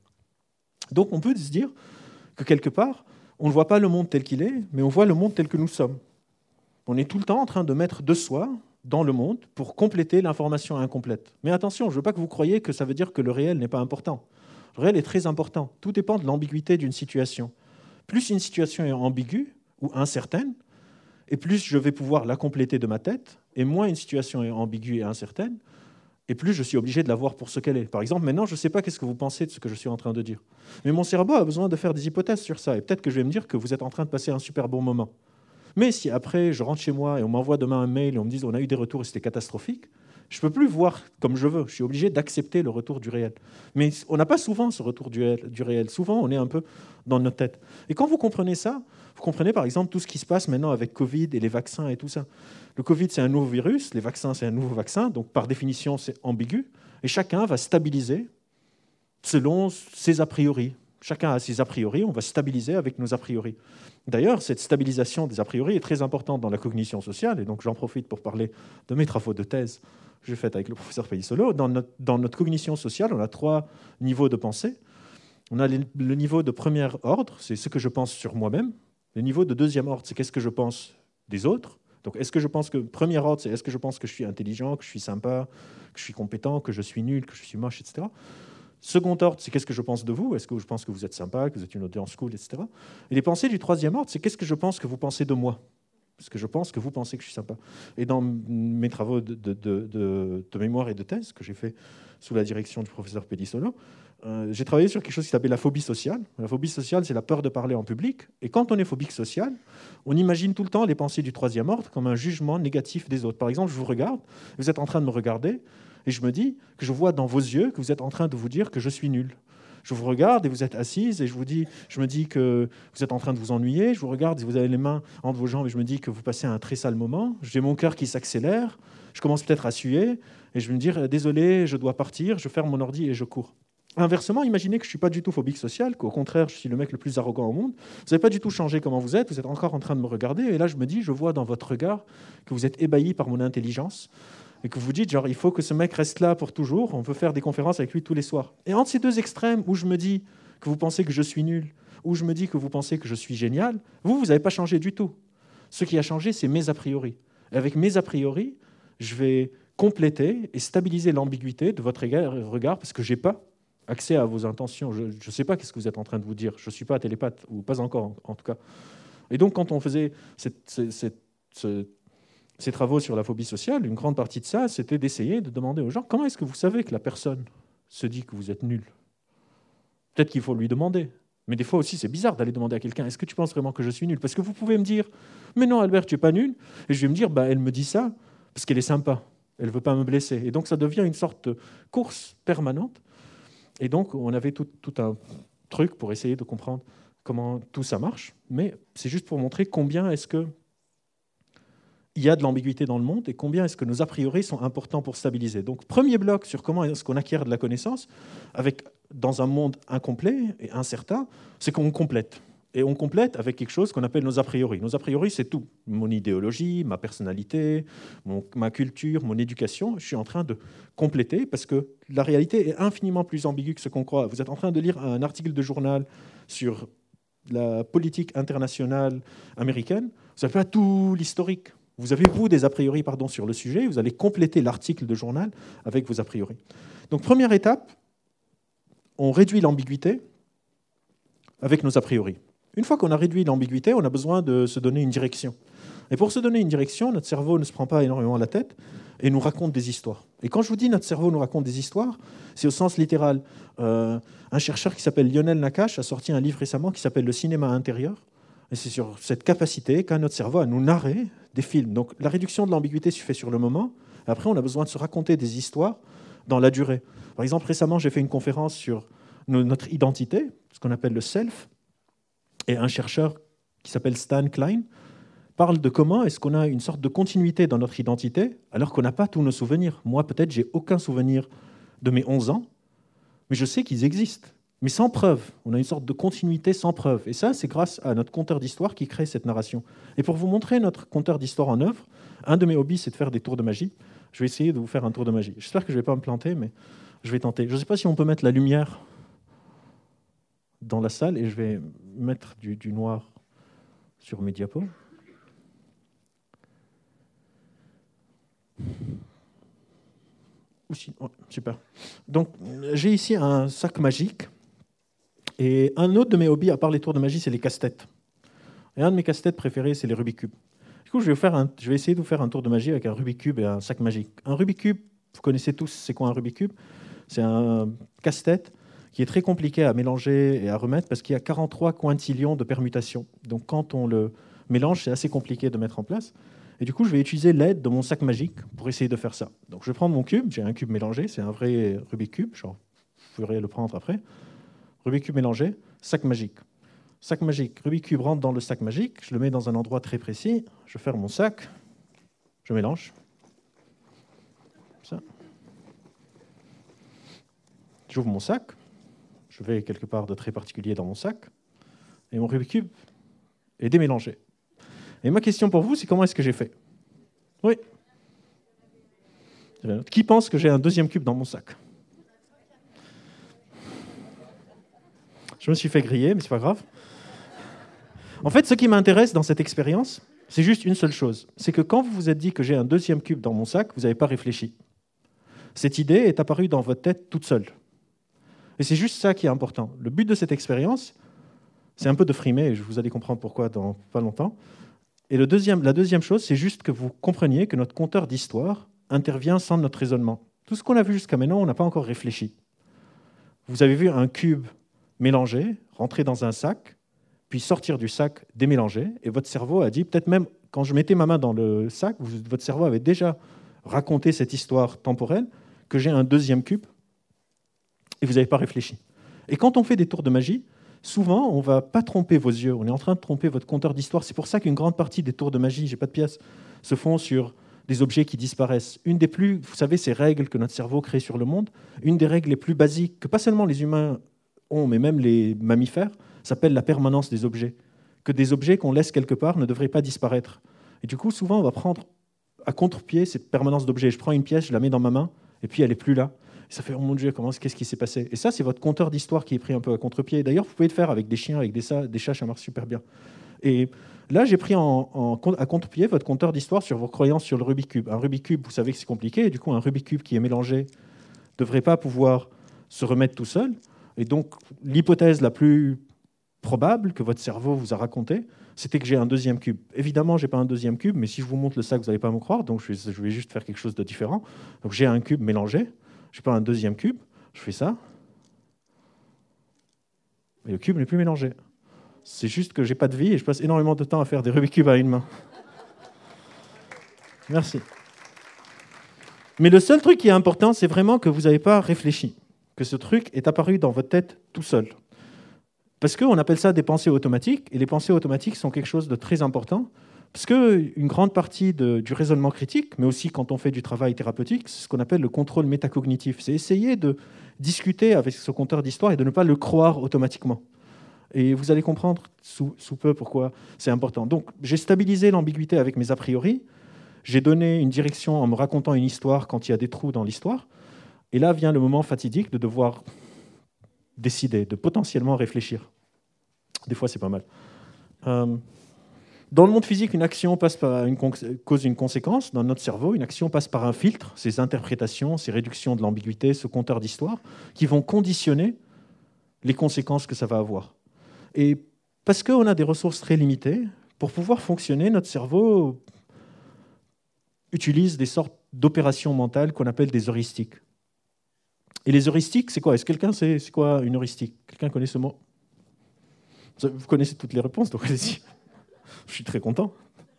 Donc on peut se dire que quelque part, on ne voit pas le monde tel qu'il est, mais on voit le monde tel que nous sommes. On est tout le temps en train de mettre de soi dans le monde pour compléter l'information incomplète. Mais attention, je ne veux pas que vous croyiez que ça veut dire que le réel n'est pas important. Le réel est très important. Tout dépend de l'ambiguïté d'une situation. Plus une situation est ambiguë ou incertaine, et plus je vais pouvoir la compléter de ma tête, et moins une situation est ambiguë et incertaine, et plus je suis obligé de la voir pour ce qu'elle est. Par exemple, maintenant, je ne sais pas qu'est-ce que vous pensez de ce que je suis en train de dire. Mais mon cerveau a besoin de faire des hypothèses sur ça. Et peut-être que je vais me dire que vous êtes en train de passer un super bon moment. Mais si après, je rentre chez moi et on m'envoie demain un mail et on me dit on a eu des retours et c'était catastrophique, je ne peux plus voir comme je veux. Je suis obligé d'accepter le retour du réel. Mais on n'a pas souvent ce retour du réel. Souvent, on est un peu dans notre tête. Et quand vous comprenez ça, vous comprenez par exemple tout ce qui se passe maintenant avec Covid et les vaccins et tout ça. Le Covid, c'est un nouveau virus, les vaccins, c'est un nouveau vaccin, donc par définition, c'est ambigu. Et chacun va stabiliser selon ses a priori. Chacun a ses a priori, on va stabiliser avec nos a priori. D'ailleurs, cette stabilisation des a priori est très importante dans la cognition sociale, et donc j'en profite pour parler de mes travaux de thèse que j'ai fait avec le professeur Pedisolo. Dans notre cognition sociale, on a 3 niveaux de pensée. On a le niveau de premier ordre, c'est ce que je pense sur moi-même. Le niveau de deuxième ordre, c'est qu'est-ce que je pense des autres. Donc, est-ce que je pense que premier ordre, c'est est-ce que je pense que je suis intelligent, que je suis sympa, que je suis compétent, que je suis nul, que je suis moche, etc. Second ordre, c'est qu'est-ce que je pense de vous. Est-ce que je pense que vous êtes sympa, que vous êtes une audience cool, etc. Et les pensées du troisième ordre, c'est qu'est-ce que je pense que vous pensez de moi. Parce que je pense que vous pensez que je suis sympa. Et dans mes travaux de mémoire et de thèse que j'ai fait sous la direction du professeur Pedisolo, j'ai travaillé sur quelque chose qui s'appelle la phobie sociale. La phobie sociale, c'est la peur de parler en public. Et quand on est phobique social, on imagine tout le temps les pensées du troisième ordre comme un jugement négatif des autres. Par exemple, je vous regarde, vous êtes en train de me regarder, et je me dis que je vois dans vos yeux que vous êtes en train de vous dire que je suis nul. Je vous regarde et vous êtes assise et je me dis que vous êtes en train de vous ennuyer. Je vous regarde et vous avez les mains entre vos jambes et je me dis que vous passez un très sale moment. J'ai mon cœur qui s'accélère. Je commence peut-être à suer et je me dis désolé, je dois partir. Je ferme mon ordi et je cours. Inversement, imaginez que je ne suis pas du tout phobique social, qu'au contraire, je suis le mec le plus arrogant au monde. Vous n'avez pas du tout changé comment vous êtes encore en train de me regarder, et là, je me dis, je vois dans votre regard que vous êtes ébahi par mon intelligence, et que vous dites, genre, il faut que ce mec reste là pour toujours, on peut faire des conférences avec lui tous les soirs. Et entre ces deux extrêmes, où je me dis que vous pensez que je suis nul, où je me dis que vous pensez que je suis génial, vous n'avez pas changé du tout. Ce qui a changé, c'est mes a priori. Et avec mes a priori, je vais compléter et stabiliser l'ambiguïté de votre regard, parce que je n'ai pas accès à vos intentions. Je ne sais pas ce que vous êtes en train de vous dire. Je ne suis pas télépathe, ou pas encore en tout cas. Et donc, quand on faisait ces travaux sur la phobie sociale, une grande partie de ça, c'était d'essayer de demander aux gens comment est-ce que vous savez que la personne se dit que vous êtes nul. Peut-être qu'il faut lui demander. Mais des fois aussi, c'est bizarre d'aller demander à quelqu'un, est-ce que tu penses vraiment que je suis nul? Parce que vous pouvez me dire, mais non, Albert, tu n'es pas nul. Et je vais me dire, bah, elle me dit ça parce qu'elle est sympa. Elle ne veut pas me blesser. Et donc, ça devient une sorte de course permanente. Et donc, on avait tout un truc pour essayer de comprendre comment tout ça marche. Mais c'est juste pour montrer combien est-ce qu'il y a de l'ambiguïté dans le monde et combien est-ce que nos a priori sont importants pour stabiliser. Donc, premier bloc sur comment est-ce qu'on acquiert de la connaissance dans un monde incomplet et incertain, c'est qu'on complète. Et on complète avec quelque chose qu'on appelle nos a priori. Nos a priori, c'est tout. Mon idéologie, ma personnalité, ma culture, mon éducation. Je suis en train de compléter parce que la réalité est infiniment plus ambiguë que ce qu'on croit. Vous êtes en train de lire un article de journal sur la politique internationale américaine. Vous n'avez pas tout l'historique. Vous avez, vous, des a priori sur le sujet. Vous allez compléter l'article de journal avec vos a priori. Donc, première étape, on réduit l'ambiguïté avec nos a priori. Une fois qu'on a réduit l'ambiguïté, on a besoin de se donner une direction. Et pour se donner une direction, notre cerveau ne se prend pas énormément la tête et nous raconte des histoires. Et quand je vous dis notre cerveau nous raconte des histoires, c'est au sens littéral. Un chercheur qui s'appelle Lionel Nakache a sorti un livre récemment qui s'appelle « Le cinéma intérieur ». Et c'est sur cette capacité qu'a notre cerveau à nous narrer des films. Donc la réduction de l'ambiguïté se fait sur le moment. Après, on a besoin de se raconter des histoires dans la durée. Par exemple, récemment, j'ai fait une conférence sur notre identité, ce qu'on appelle le self. Et un chercheur qui s'appelle Stan Klein parle de comment est-ce qu'on a une sorte de continuité dans notre identité alors qu'on n'a pas tous nos souvenirs. Moi, peut-être, j'ai aucun souvenir de mes 11 ans, mais je sais qu'ils existent, mais sans preuve. On a une sorte de continuité sans preuve. Et ça, c'est grâce à notre conteur d'histoire qui crée cette narration. Et pour vous montrer notre conteur d'histoire en œuvre, un de mes hobbies, c'est de faire des tours de magie. Je vais essayer de vous faire un tour de magie. J'espère que je ne vais pas me planter, mais je vais tenter. Je ne sais pas si on peut mettre la lumière dans la salle et je vais mettre du noir sur mes diapos. Oh, super. Donc, j'ai ici un sac magique et un autre de mes hobbies, à part les tours de magie, c'est les casse-têtes. Et un de mes casse-têtes préférés, c'est les Rubik's Cube. Du coup, je vais essayer de vous faire un tour de magie avec un Rubik's Cube et un sac magique. Un Rubik's Cube, vous connaissez tous c'est quoi un Rubik's Cube? C'est un casse-tête qui est très compliqué à mélanger et à remettre parce qu'il y a 43 quintillions de permutations. Donc quand on le mélange, c'est assez compliqué de mettre en place. Et du coup, je vais utiliser l'aide de mon sac magique pour essayer de faire ça. Donc je vais prendre mon cube, j'ai un cube mélangé, c'est un vrai Rubik's Cube, je pourrais le prendre après. Rubik's Cube mélangé, sac magique. Sac magique, Rubik's Cube rentre dans le sac magique, je le mets dans un endroit très précis, je ferme mon sac, je mélange. Ça. J'ouvre mon sac. Je vais quelque part de très particulier dans mon sac, et mon Rubik's Cube est démélangé. Et ma question pour vous, c'est comment est-ce que j'ai fait? Oui. Qui pense que j'ai un deuxième cube dans mon sac? Je me suis fait griller, mais c'est pas grave. En fait, ce qui m'intéresse dans cette expérience, c'est juste une seule chose. C'est que quand vous vous êtes dit que j'ai un deuxième cube dans mon sac, vous n'avez pas réfléchi. Cette idée est apparue dans votre tête toute seule. Et c'est juste ça qui est important. Le but de cette expérience, c'est un peu de frimer, et vous allez comprendre pourquoi dans pas longtemps. Et la deuxième chose, c'est juste que vous compreniez que notre conteur d'histoire intervient sans notre raisonnement. Tout ce qu'on a vu jusqu'à maintenant, on n'a pas encore réfléchi. Vous avez vu un cube mélangé, rentrer dans un sac, puis sortir du sac démélangé, et votre cerveau a dit, peut-être même quand je mettais ma main dans le sac, votre cerveau avait déjà raconté cette histoire temporelle, que j'ai un deuxième cube, et vous n'avez pas réfléchi. Et quand on fait des tours de magie, souvent, on ne va pas tromper vos yeux. On est en train de tromper votre compteur d'histoire. C'est pour ça qu'une grande partie des tours de magie, j'ai pas de pièces, se font sur des objets qui disparaissent. Une des plus, vous savez, ces règles que notre cerveau crée sur le monde, une des règles les plus basiques que pas seulement les humains ont, mais même les mammifères, s'appelle la permanence des objets. Que des objets qu'on laisse quelque part ne devraient pas disparaître. Et du coup, souvent, on va prendre à contre-pied cette permanence d'objets. Je prends une pièce, je la mets dans ma main, et puis elle n'est plus là. Et ça fait, oh mon Dieu, qu'est-ce qui s'est passé? Et ça, c'est votre compteur d'histoire qui est pris un peu à contre-pied. D'ailleurs, vous pouvez le faire avec des chiens, avec des chats, ça marche super bien. Et là, j'ai pris à contre-pied votre compteur d'histoire sur vos croyances sur le Rubik's Cube. Un Rubik's Cube, vous savez que c'est compliqué, et du coup, un Rubik's Cube qui est mélangé ne devrait pas pouvoir se remettre tout seul. Et donc, l'hypothèse la plus probable que votre cerveau vous a racontée, c'était que j'ai un deuxième cube. Évidemment, je n'ai pas un deuxième cube, mais si je vous montre le sac, vous n'allez pas me croire, donc je vais juste faire quelque chose de différent. Donc, j'ai un cube mélangé, je n'ai pas un deuxième cube, je fais ça, et le cube n'est plus mélangé. C'est juste que je n'ai pas de vie et je passe énormément de temps à faire des Rubik's Cube à une main. Merci. Mais le seul truc qui est important, c'est vraiment que vous n'avez pas réfléchi, que ce truc est apparu dans votre tête tout seul. Parce qu'on appelle ça des pensées automatiques, et les pensées automatiques sont quelque chose de très important, parce qu'une grande partie du raisonnement critique, mais aussi quand on fait du travail thérapeutique, c'est ce qu'on appelle le contrôle métacognitif. C'est essayer de discuter avec ce compteur d'histoire et de ne pas le croire automatiquement. Et vous allez comprendre sous peu pourquoi c'est important. Donc, j'ai stabilisé l'ambiguïté avec mes a priori, j'ai donné une direction en me racontant une histoire quand il y a des trous dans l'histoire, et là vient le moment fatidique de devoir décider, de potentiellement réfléchir. Des fois, c'est pas mal. Dans le monde physique, une action passe par cause une conséquence. Dans notre cerveau, une action passe par un filtre, ces interprétations, ces réductions de l'ambiguïté, ce compteur d'histoire, qui vont conditionner les conséquences que ça va avoir. Et parce qu'on a des ressources très limitées, pour pouvoir fonctionner, notre cerveau utilise des sortes d'opérations mentales qu'on appelle des heuristiques. Et les heuristiques, c'est quoi? Est-ce que quelqu'un sait c'est quoi une heuristique? Quelqu'un connaît ce mot? Vous connaissez toutes les réponses, donc allez-y. Je suis très content.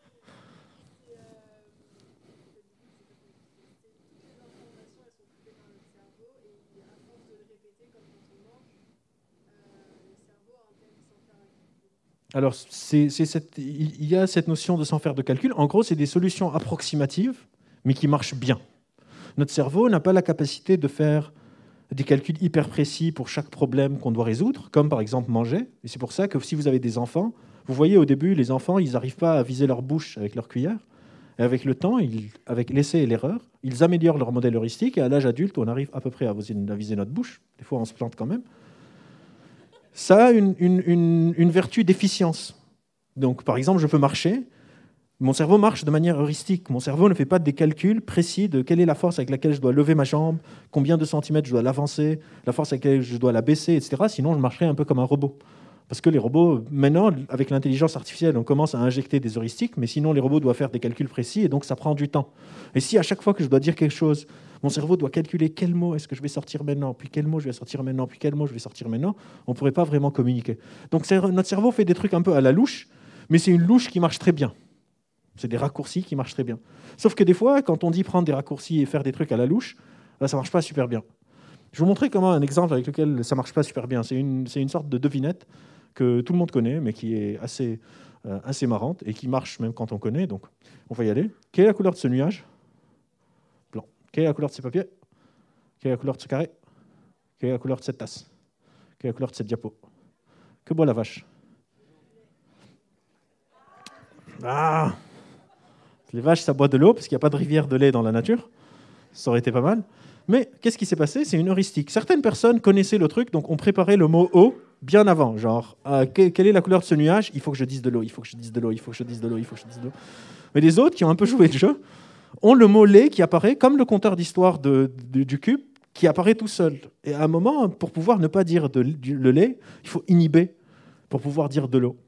Alors, il y a cette notion de sans faire de calcul. En gros, c'est des solutions approximatives, mais qui marchent bien. Notre cerveau n'a pas la capacité de faire des calculs hyper précis pour chaque problème qu'on doit résoudre, comme par exemple manger. Et c'est pour ça que si vous avez des enfants, vous voyez au début, les enfants, ils n'arrivent pas à viser leur bouche avec leur cuillère. Et avec le temps, avec l'essai et l'erreur, ils améliorent leur modèle heuristique. Et à l'âge adulte, on arrive à peu près à viser notre bouche. Des fois, on se plante quand même. Ça a une vertu d'efficience. Donc, par exemple, je peux marcher. Mon cerveau marche de manière heuristique. Mon cerveau ne fait pas des calculs précis de quelle est la force avec laquelle je dois lever ma jambe, combien de centimètres je dois l'avancer, la force avec laquelle je dois la baisser, etc. Sinon, je marcherais un peu comme un robot. Parce que les robots, maintenant, avec l'intelligence artificielle, on commence à injecter des heuristiques, mais sinon, les robots doivent faire des calculs précis, et donc ça prend du temps. Et si à chaque fois que je dois dire quelque chose, mon cerveau doit calculer quel mot est-ce que je vais sortir maintenant, puis quel mot je vais sortir maintenant, puis quel mot je vais sortir maintenant, on ne pourrait pas vraiment communiquer. Donc notre cerveau fait des trucs un peu à la louche, mais c'est une louche qui marche très bien. C'est des raccourcis qui marchent très bien. Sauf que des fois, quand on dit prendre des raccourcis et faire des trucs à la louche, là, ça ne marche pas super bien. Je vais vous montrer comment un exemple avec lequel ça ne marche pas super bien. C'est une sorte de devinette que tout le monde connaît, mais qui est assez marrante et qui marche même quand on connaît. Donc, on va y aller. Quelle est la couleur de ce nuage? Blanc. Quelle est la couleur de ces papiers? Quelle est la couleur de ce carré? Quelle est la couleur de cette tasse? Quelle est la couleur de cette diapo? Que boit la vache? Ah! Les vaches, ça boit de l'eau parce qu'il n'y a pas de rivière de lait dans la nature. Ça aurait été pas mal. Mais qu'est-ce qui s'est passé? C'est une heuristique. Certaines personnes connaissaient le truc, donc ont préparé le mot « eau » bien avant. Genre, quelle est la couleur de ce nuage? Il faut que je dise de l'eau, il faut que je dise de l'eau, il faut que je dise de l'eau, il faut que je dise de l'eau. Mais les autres, qui ont un peu joué le jeu, ont le mot « lait » qui apparaît comme le compteur d'histoire du cube, qui apparaît tout seul. Et à un moment, pour pouvoir ne pas dire le lait, il faut inhiber pour pouvoir dire de l'eau.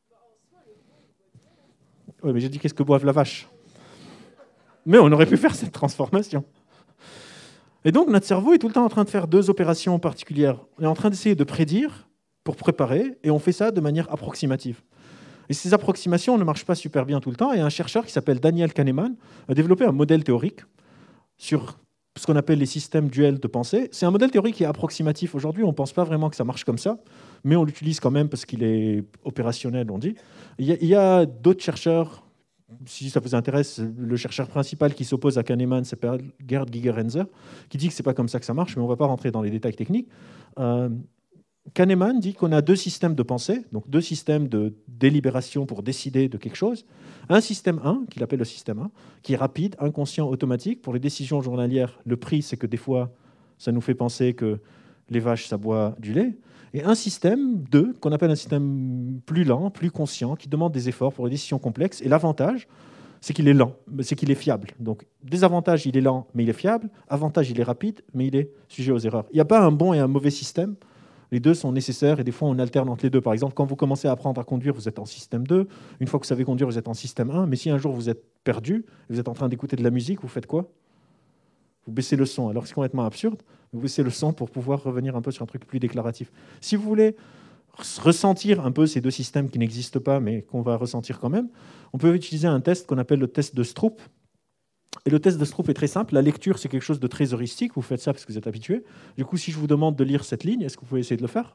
Oui, mais j'ai dit qu'est-ce que boive la vache. Mais on aurait pu faire cette transformation. Et donc, notre cerveau est tout le temps en train de faire deux opérations particulières. On est en train d'essayer de prédire pour préparer, et on fait ça de manière approximative. Et ces approximations ne marchent pas super bien tout le temps. Et un chercheur qui s'appelle Daniel Kahneman a développé un modèle théorique sur ce qu'on appelle les systèmes duels de pensée. C'est un modèle théorique qui est approximatif aujourd'hui. On ne pense pas vraiment que ça marche comme ça, mais on l'utilise quand même parce qu'il est opérationnel, on dit. Il y a d'autres chercheurs si ça vous intéresse, le chercheur principal qui s'oppose à Kahneman s'appelle Gerd Gigerenzer, qui dit que ce n'est pas comme ça que ça marche, mais on ne va pas rentrer dans les détails techniques. Kahneman dit qu'on a deux systèmes de pensée, donc deux systèmes de délibération pour décider de quelque chose. Un système 1, qu'il appelle le système 1, qui est rapide, inconscient, automatique. Pour les décisions journalières, le prix, c'est que des fois, ça nous fait penser que les vaches, ça boit du lait. Et un système 2, qu'on appelle un système plus lent, plus conscient, qui demande des efforts pour les décisions complexes. Et l'avantage, c'est qu'il est lent, c'est qu'il est fiable. Donc, désavantage, il est lent, mais il est fiable. Avantage, il est rapide, mais il est sujet aux erreurs. Il n'y a pas un bon et un mauvais système. Les deux sont nécessaires et des fois, on alterne entre les deux. Par exemple, quand vous commencez à apprendre à conduire, vous êtes en système 2. Une fois que vous savez conduire, vous êtes en système 1. Mais si un jour, vous êtes perdu, vous êtes en train d'écouter de la musique, vous faites quoi? Vous baissez le son. Alors, c'est complètement absurde. Vous baissez le son pour pouvoir revenir un peu sur un truc plus déclaratif. Si vous voulez ressentir un peu ces deux systèmes qui n'existent pas, mais qu'on va ressentir quand même, on peut utiliser un test qu'on appelle le test de Stroop. Et le test de Stroop est très simple. La lecture, c'est quelque chose de très heuristique. Vous faites ça parce que vous êtes habitué. Du coup, si je vous demande de lire cette ligne, est-ce que vous pouvez essayer de le faire?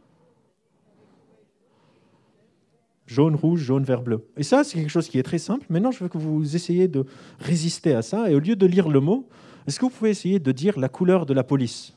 Jaune, rouge, jaune, vert, bleu. Et ça, c'est quelque chose qui est très simple. Maintenant, je veux que vous essayiez de résister à ça. Et au lieu de lire le mot, est-ce que vous pouvez essayer de dire la couleur de la police?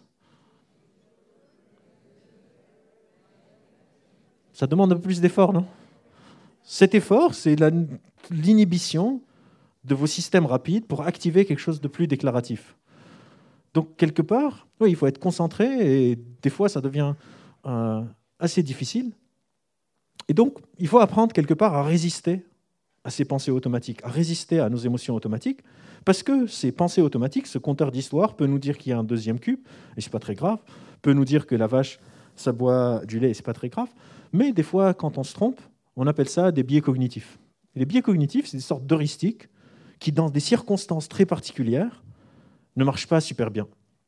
Ça demande un peu plus d'effort, non? Cet effort, c'est l'inhibition de vos systèmes rapides pour activer quelque chose de plus déclaratif. Donc, quelque part, oui, il faut être concentré et des fois, ça devient assez difficile. Et donc, il faut apprendre quelque part à résister à ces pensées automatiques, à résister à nos émotions automatiques, parce que ces pensées automatiques, ce compteur d'histoire peut nous dire qu'il y a un deuxième cube, et ce n'est pas très grave, peut nous dire que la vache, ça boit du lait, et ce n'est pas très grave, mais des fois, quand on se trompe, on appelle ça des biais cognitifs. Et les biais cognitifs, c'est des sortes d'heuristiques qui, dans des circonstances très particulières, ne marchent pas super bien.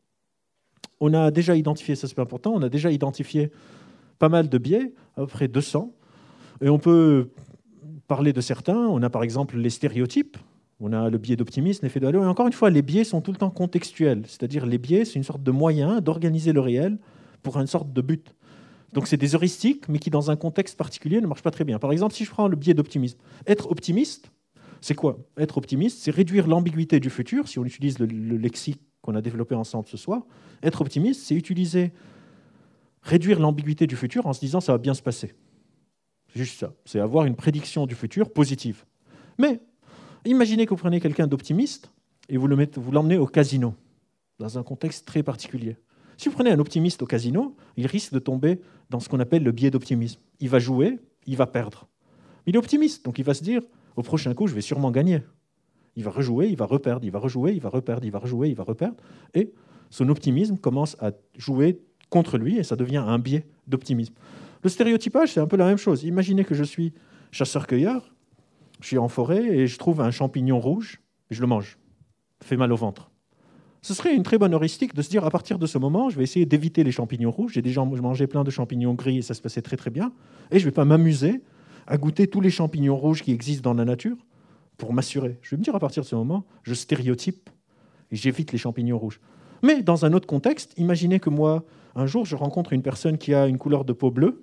On a déjà identifié, ça c'est important, on a déjà identifié pas mal de biais, à peu près 200, et on peut parler de certains. On a par exemple les stéréotypes, on a le biais d'optimisme, l'effet de halo, et encore une fois, les biais sont tout le temps contextuels, c'est-à-dire les biais, c'est une sorte de moyen d'organiser le réel pour une sorte de but. Donc c'est des heuristiques, mais qui dans un contexte particulier ne marchent pas très bien. Par exemple, si je prends le biais d'optimisme, être optimiste, c'est quoi? Être optimiste, c'est réduire l'ambiguïté du futur, si on utilise le lexique qu'on a développé ensemble ce soir. Être optimiste, c'est réduire l'ambiguïté du futur en se disant ça va bien se passer. C'est juste ça, c'est avoir une prédiction du futur positive. Mais imaginez que vous prenez quelqu'un d'optimiste et vous l'emmenez au casino, dans un contexte très particulier. Si vous prenez un optimiste au casino, il risque de tomber dans ce qu'on appelle le biais d'optimisme. Il va jouer, il va perdre. Il est optimiste, donc il va se dire, au prochain coup, je vais sûrement gagner. Il va rejouer, il va reperdre, il va rejouer, il va reperdre, il va rejouer, il va reperdre. Et son optimisme commence à jouer contre lui et ça devient un biais d'optimisme. Le stéréotypage, c'est un peu la même chose. Imaginez que je suis chasseur-cueilleur, je suis en forêt et je trouve un champignon rouge et je le mange. Ça fait mal au ventre. Ce serait une très bonne heuristique de se dire, à partir de ce moment, je vais essayer d'éviter les champignons rouges. J'ai déjà mangé plein de champignons gris et ça se passait très très bien. Et je ne vais pas m'amuser à goûter tous les champignons rouges qui existent dans la nature pour m'assurer. Je vais me dire, à partir de ce moment, je stéréotype et j'évite les champignons rouges. Mais dans un autre contexte, imaginez que moi, un jour, je rencontre une personne qui a une couleur de peau bleue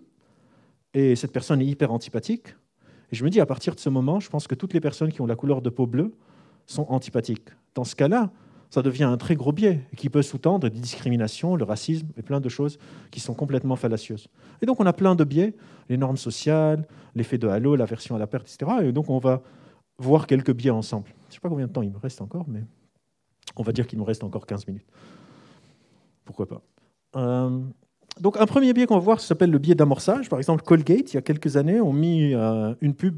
et cette personne est hyper antipathique. Et je me dis, à partir de ce moment, je pense que toutes les personnes qui ont la couleur de peau bleue sont antipathiques. Dans ce cas-là, ça devient un très gros biais qui peut sous-tendre des discriminations, le racisme et plein de choses qui sont complètement fallacieuses. Et donc, on a plein de biais, les normes sociales, l'effet de halo, l'aversion à la perte, etc. Et donc, on va voir quelques biais ensemble. Je ne sais pas combien de temps il me reste encore, mais on va dire qu'il me reste encore 15 minutes. Pourquoi pas. Donc, un premier biais qu'on va voir s'appelle le biais d'amorçage. Par exemple, Colgate, il y a quelques années, ont mis une pub,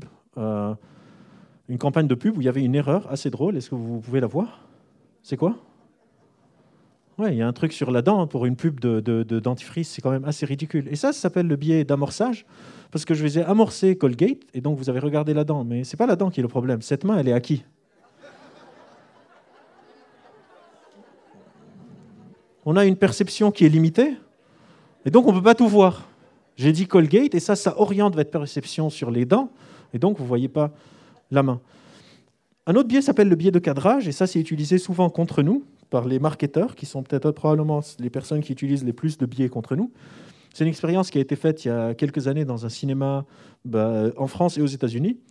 une campagne de pub où il y avait une erreur assez drôle. Est-ce que vous pouvez la voir ? C'est quoi? Ouais, il y a un truc sur la dent pour une pub de dentifrice, c'est quand même assez ridicule. Et ça s'appelle le biais d'amorçage, parce que je vais amorcer Colgate, et donc vous avez regardé la dent. Mais ce n'est pas la dent qui est le problème. Cette main, elle est à qui? On a une perception qui est limitée, et donc on ne peut pas tout voir. J'ai dit Colgate, et ça oriente votre perception sur les dents, et donc vous ne voyez pas la main. Un autre biais s'appelle le biais de cadrage, et ça, c'est utilisé souvent contre nous par les marketeurs, qui sont peut-être probablement les personnes qui utilisent les plus de biais contre nous. C'est une expérience qui a été faite il y a quelques années dans un cinéma en France et aux États-Unis.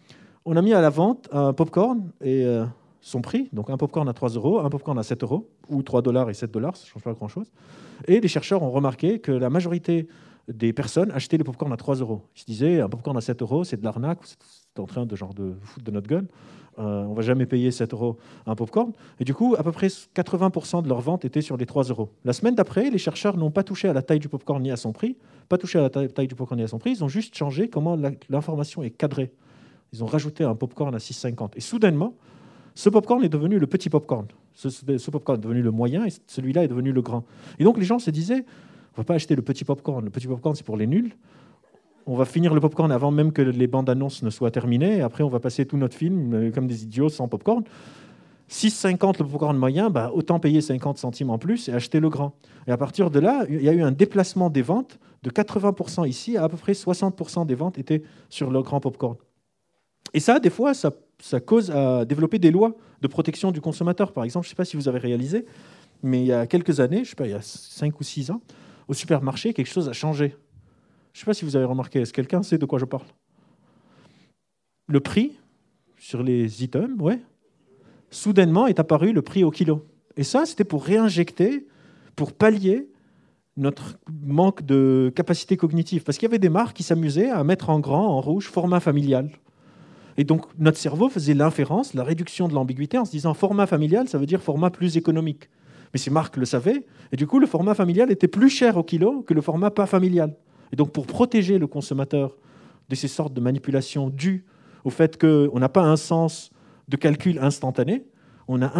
On a mis à la vente un popcorn et son prix, donc un popcorn à 3 €, un popcorn à 7 €, ou 3 $ et 7 $, ça ne change pas grand-chose. Et les chercheurs ont remarqué que la majorité des personnes achetaient les popcorn à 3 €. Ils se disaient, un popcorn à 7 €, c'est de l'arnaque, c'est en train de foutre de notre gueule. On ne va jamais payer 7 € un popcorn. Et du coup, à peu près 80% de leurs ventes étaient sur les 3 €. La semaine d'après, les chercheurs n'ont pas touché à la taille du popcorn ni à son prix, ils ont juste changé comment l'information est cadrée. Ils ont rajouté un popcorn à 6,50 €. Et soudainement, ce popcorn est devenu le petit popcorn. Ce popcorn est devenu le moyen et celui-là est devenu le grand. Et donc les gens se disaient, on ne va pas acheter le petit popcorn. Le petit popcorn, c'est pour les nuls. On va finir le popcorn avant même que les bandes annonces ne soient terminées. Et après, on va passer tout notre film comme des idiots sans popcorn. 6,50 € le popcorn moyen, autant payer 50 centimes en plus et acheter le grand. Et à partir de là, il y a eu un déplacement des ventes de 80% ici, à peu près 60% des ventes étaient sur le grand popcorn. Et ça, des fois, ça cause à développer des lois de protection du consommateur. Par exemple, je ne sais pas si vous avez réalisé, mais il y a quelques années, je ne sais pas, il y a 5 ou 6 ans, au supermarché, quelque chose a changé. Je ne sais pas si vous avez remarqué. Est-ce que quelqu'un sait de quoi je parle? Le prix sur les items, ouais. Soudainement est apparu le prix au kilo. Et ça, c'était pour réinjecter, pour pallier notre manque de capacité cognitive. Parce qu'il y avait des marques qui s'amusaient à mettre en grand, en rouge, format familial. Et donc, notre cerveau faisait l'inférence, la réduction de l'ambiguïté en se disant format familial, ça veut dire format plus économique. Mais ces marques le savaient, et du coup, le format familial était plus cher au kilo que le format pas familial. Et donc, pour protéger le consommateur de ces sortes de manipulations dues au fait qu'on n'a pas un sens de calcul instantané, on a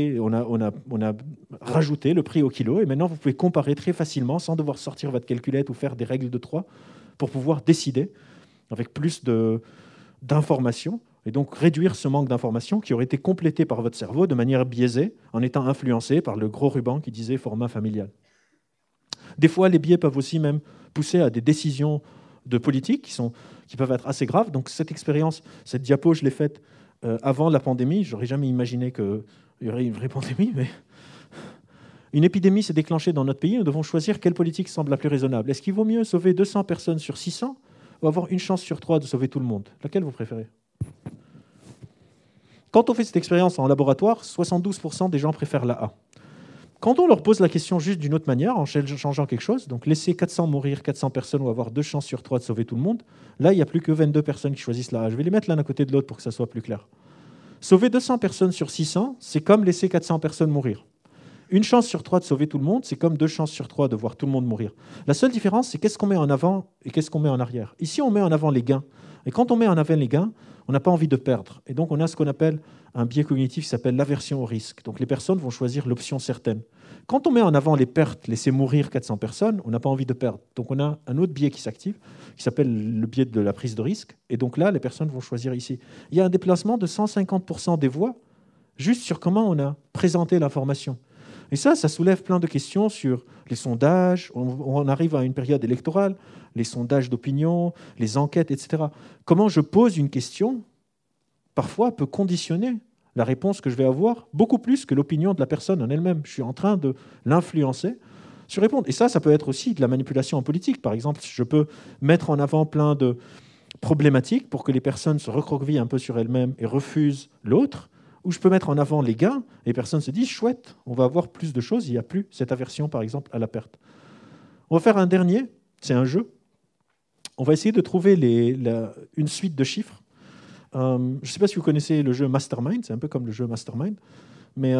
rajouté le prix au kilo, et maintenant, vous pouvez comparer très facilement, sans devoir sortir votre calculette ou faire des règles de 3, pour pouvoir décider avec plus d'informations, et donc réduire ce manque d'informations qui aurait été complété par votre cerveau de manière biaisée, en étant influencé par le gros ruban qui disait format familial. Des fois, les biais peuvent aussi même pousser à des décisions de politique qui peuvent être assez graves. Donc cette expérience, cette diapo, je l'ai faite avant la pandémie. Je n'aurais jamais imaginé qu'il y aurait une vraie pandémie, mais une épidémie s'est déclenchée dans notre pays. Nous devons choisir quelle politique semble la plus raisonnable. Est-ce qu'il vaut mieux sauver 200 personnes sur 600 ou avoir une chance sur 3 de sauver tout le monde? Laquelle vous préférez? Quand on fait cette expérience en laboratoire, 72% des gens préfèrent la A. Quand on leur pose la question juste d'une autre manière, en changeant quelque chose, donc laisser 400 personnes ou avoir 2 chances sur 3 de sauver tout le monde, là, il n'y a plus que 22 personnes qui choisissent la A. Je vais les mettre l'un à côté de l'autre pour que ça soit plus clair. Sauver 200 personnes sur 600, c'est comme laisser 400 personnes mourir. Une chance sur 3 de sauver tout le monde, c'est comme 2 chances sur 3 de voir tout le monde mourir. La seule différence, c'est qu'est-ce qu'on met en avant et qu'est-ce qu'on met en arrière. Ici, on met en avant les gains. Et quand on met en avant les gains, on n'a pas envie de perdre. Et donc, on a ce qu'on appelle un biais cognitif qui s'appelle l'aversion au risque. Donc, les personnes vont choisir l'option certaine. Quand on met en avant les pertes, laisser mourir 400 personnes, on n'a pas envie de perdre. Donc, on a un autre biais qui s'active, qui s'appelle le biais de la prise de risque. Et donc là, les personnes vont choisir ici. Il y a un déplacement de 150% des voix juste sur comment on a présenté l'information. Et ça soulève plein de questions sur les sondages. On arrive à une période électorale, les sondages d'opinion, les enquêtes, etc. Comment je pose une question, parfois, peut conditionner la réponse que je vais avoir beaucoup plus que l'opinion de la personne en elle-même. Je suis en train de l'influencer sur répondre. Et ça peut être aussi de la manipulation en politique. Par exemple, je peux mettre en avant plein de problématiques pour que les personnes se recroquevillent un peu sur elles-mêmes et refusent l'autre, ou je peux mettre en avant les gains et les personnes se disent « chouette, on va avoir plus de choses, il n'y a plus cette aversion, par exemple, à la perte ». On va faire un dernier, c'est un jeu. On va essayer de trouver une suite de chiffres. Je ne sais pas si vous connaissez le jeu Mastermind, c'est un peu comme le jeu Mastermind. Mais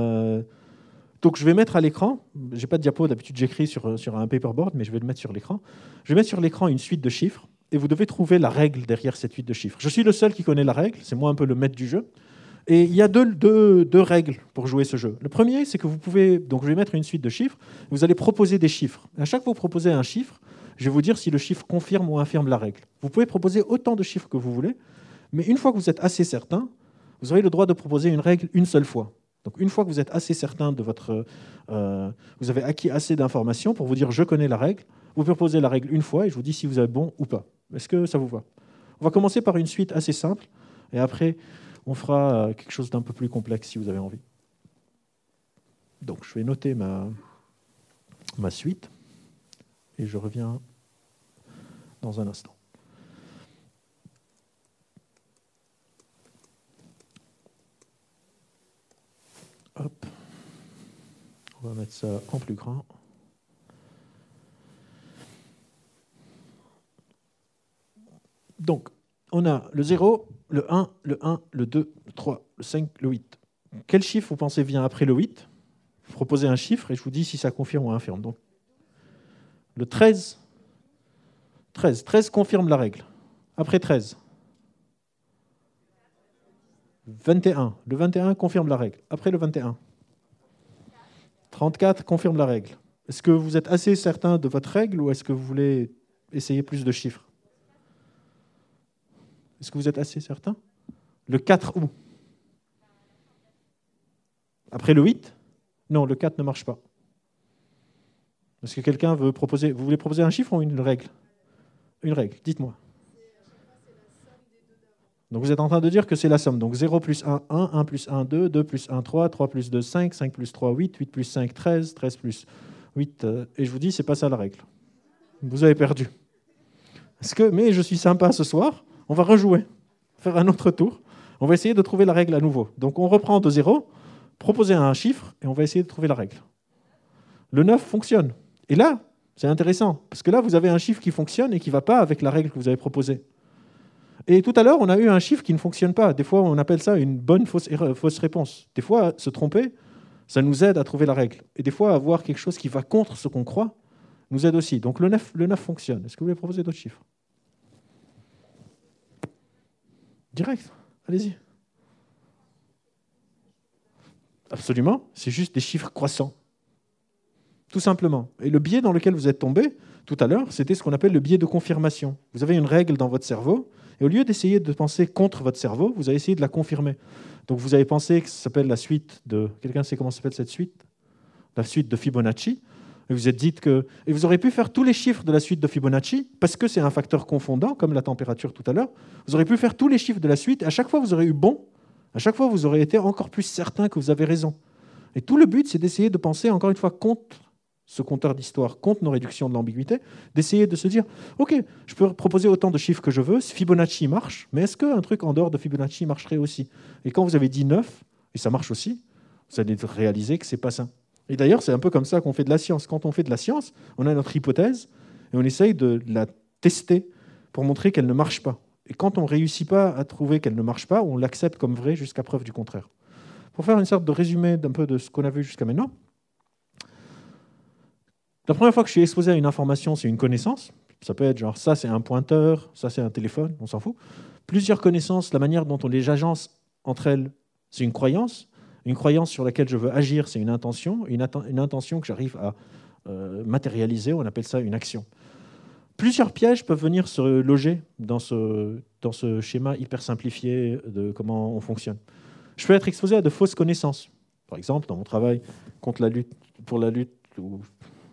donc je vais mettre à l'écran, je n'ai pas de diapo, d'habitude j'écris sur un paperboard, mais je vais le mettre sur l'écran. Je vais mettre sur l'écran une suite de chiffres et vous devez trouver la règle derrière cette suite de chiffres. Je suis le seul qui connaît la règle, c'est moi un peu le maître du jeu. Et il y a deux règles pour jouer ce jeu. Le premier, c'est que vous pouvez... Donc je vais mettre une suite de chiffres, vous allez proposer des chiffres. À chaque fois que vous proposez un chiffre, je vais vous dire si le chiffre confirme ou infirme la règle. Vous pouvez proposer autant de chiffres que vous voulez, mais une fois que vous êtes assez certain, vous aurez le droit de proposer une règle une seule fois. Donc une fois que vous êtes assez certain de votre... vous avez acquis assez d'informations pour vous dire « je connais la règle », vous proposez la règle une fois et je vous dis si vous avez bon ou pas. Est-ce que ça vous va? On va commencer par une suite assez simple et après on fera quelque chose d'un peu plus complexe si vous avez envie. Donc je vais noter ma suite et je reviens dans un instant. Hop. On va mettre ça en plus grand. Donc, on a le 0, le 1, le 1, le 2, le 3, le 5, le 8. Quel chiffre vous pensez vient après le 8 ? Vous proposez un chiffre et je vous dis si ça confirme ou infirme. Donc, le 13. 13 confirme la règle. Après 13. 21. Le 21 confirme la règle. Après le 21. 34 confirme la règle. Est-ce que vous êtes assez certain de votre règle ou est-ce que vous voulez essayer plus de chiffres ? Est-ce que vous êtes assez certain ? Le 4 où ? Après le 8 ? Non, le 4 ne marche pas. Est-ce que quelqu'un veut proposer... Vous voulez proposer un chiffre ou une règle ? Une règle, dites-moi. Donc vous êtes en train de dire que c'est la somme. Donc 0 plus 1, 1, 1 plus 1, 2, 2 plus 1, 3, 3 plus 2, 5, 5 plus 3, 8, 8 plus 5, 13, 13 plus 8... et je vous dis, c'est pas ça la règle. Vous avez perdu. Mais je suis sympa ce soir, on va rejouer, faire un autre tour. On va essayer de trouver la règle à nouveau. Donc on reprend de 0, proposer un chiffre, et on va essayer de trouver la règle. Le 9 fonctionne. Et là, c'est intéressant, parce que là, vous avez un chiffre qui fonctionne et qui ne va pas avec la règle que vous avez proposée. Et tout à l'heure, on a eu un chiffre qui ne fonctionne pas. Des fois, on appelle ça une bonne fausse réponse. Des fois, se tromper, ça nous aide à trouver la règle. Et des fois, avoir quelque chose qui va contre ce qu'on croit nous aide aussi. Donc le 9 fonctionne. Est-ce que vous voulez proposer d'autres chiffres ? Direct, allez-y. Absolument, c'est juste des chiffres croissants. Tout simplement. Et le biais dans lequel vous êtes tombé tout à l'heure, c'était ce qu'on appelle le biais de confirmation. Vous avez une règle dans votre cerveau, et au lieu d'essayer de penser contre votre cerveau, vous avez essayé de la confirmer. Donc vous avez pensé que ça s'appelle la suite de... Quelqu'un sait comment s'appelle cette suite ? La suite de Fibonacci. Et vous êtes dit que... Et vous aurez pu faire tous les chiffres de la suite de Fibonacci, parce que c'est un facteur confondant, comme la température tout à l'heure. Vous aurez pu faire tous les chiffres de la suite, et à chaque fois vous aurez eu bon, à chaque fois vous aurez été encore plus certain que vous avez raison. Et tout le but, c'est d'essayer de penser, encore une fois, contre ce compteur d'histoire, contre nos réductions de l'ambiguïté, d'essayer de se dire, OK, je peux proposer autant de chiffres que je veux, Fibonacci marche, mais est-ce qu'un truc en dehors de Fibonacci marcherait aussi ? Et quand vous avez dit 9, et ça marche aussi, vous allez réaliser que ce n'est pas ça. Et d'ailleurs, c'est un peu comme ça qu'on fait de la science. Quand on fait de la science, on a notre hypothèse, et on essaye de la tester pour montrer qu'elle ne marche pas. Et quand on ne réussit pas à trouver qu'elle ne marche pas, on l'accepte comme vrai jusqu'à preuve du contraire. Pour faire une sorte de résumé d'un peu de ce qu'on a vu jusqu'à maintenant, la première fois que je suis exposé à une information, c'est une connaissance. Ça peut être genre, ça c'est un pointeur, ça c'est un téléphone, on s'en fout. Plusieurs connaissances, la manière dont on les agence entre elles, c'est une croyance. Une croyance sur laquelle je veux agir, c'est une intention. Une intention que j'arrive à matérialiser, on appelle ça une action. Plusieurs pièges peuvent venir se loger dans ce schéma hyper simplifié de comment on fonctionne. Je peux être exposé à de fausses connaissances. Par exemple, dans mon travail contre la lutte ou